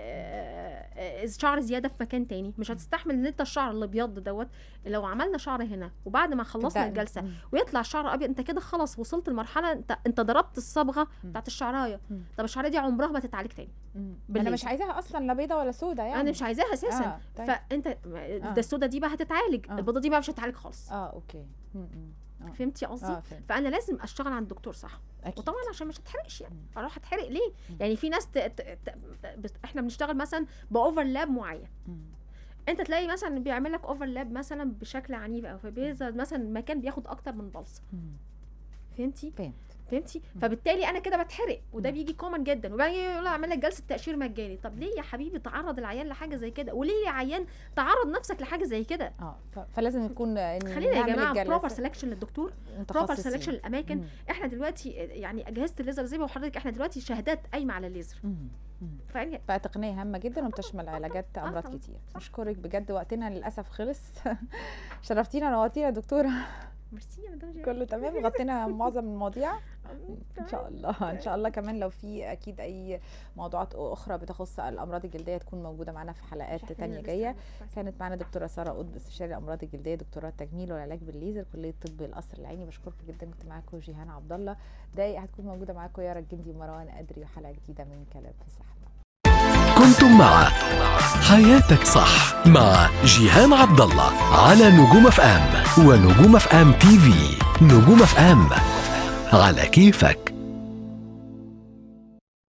شعر زياده في مكان تاني. مش هتستحمل ان انت الشعر الابيض دوت لو عملنا شعر هنا وبعد ما خلصنا الجلسه ويطلع شعر ابيض، انت كده خلاص وصلت لمرحله انت ضربت الصبغه بتاعت الشعرايه. طب الشعرايه دي عمرها ما تتعالج تاني. انا مش عايزاها اصلا لا بيضه ولا سودا، يعني انا مش عايزاها اساسا. طيب. فانت ده السودا دي بقى هتتعالج، البيضه دي بقى مش هتتعالج خالص. اوكي. فهمتي قصدي؟ فانا لازم اشتغل عند دكتور صح. أكيد. وطبعا عشان مش هتحرقش، يعني اروح اتحرق ليه؟ يعني في ناس احنا بنشتغل مثلا باوفرلاب معين، انت تلاقي مثلا بيعمل لك اوفرلاب مثلا بشكل عنيف، او فبيظهر مثلا مكان بياخد اكتر من بلصه. فهمتي؟ فبالتالي انا كده بتحرق، وده بيجي كومن جدا. وبعدين يقول اعمل لك جلسه تقشير مجاني. طب ليه يا حبيبي تعرض العيان لحاجه زي كده؟ وليه يا عيان تعرض نفسك لحاجه زي كده؟ فلازم يكون خلينا يا جماعه بروبر سelection للدكتور، بروبر سelection للاماكن. احنا دلوقتي يعني اجهزه الليزر زي ما حضرتك احنا دلوقتي شهادات قايمه على الليزر. فتقنيه هامه جدا وبتشمل علاجات امراض كتير. بشكرك بجد، وقتنا للاسف خلص. شرفتينا ونورتينا يا دكتوره. ميرسي يا مدام جيهان. كله تمام، غطينا معظم المواضيع ان شاء الله. ان شاء الله كمان لو في اكيد اي موضوعات اخرى بتخص الامراض الجلديه تكون موجوده معنا في حلقات تانية جايه. كانت معنا دكتوره ساره قطب، استشاري الامراض الجلديه، دكتوراه تجميل والعلاج بالليزر، كليه طب القصر العيني. بشكركم جدا. كنت معاكم جيهان عبد الله. دقايق هتكون موجوده معاكم يارا الجندي ومروان قدري وحلقه جديده من كلام في الصحه. كنتم مع حياتك صح مع جيهان عبد الله على نجوم اف ام ونجوم اف ام تي في. نجوم اف ام على كيفك.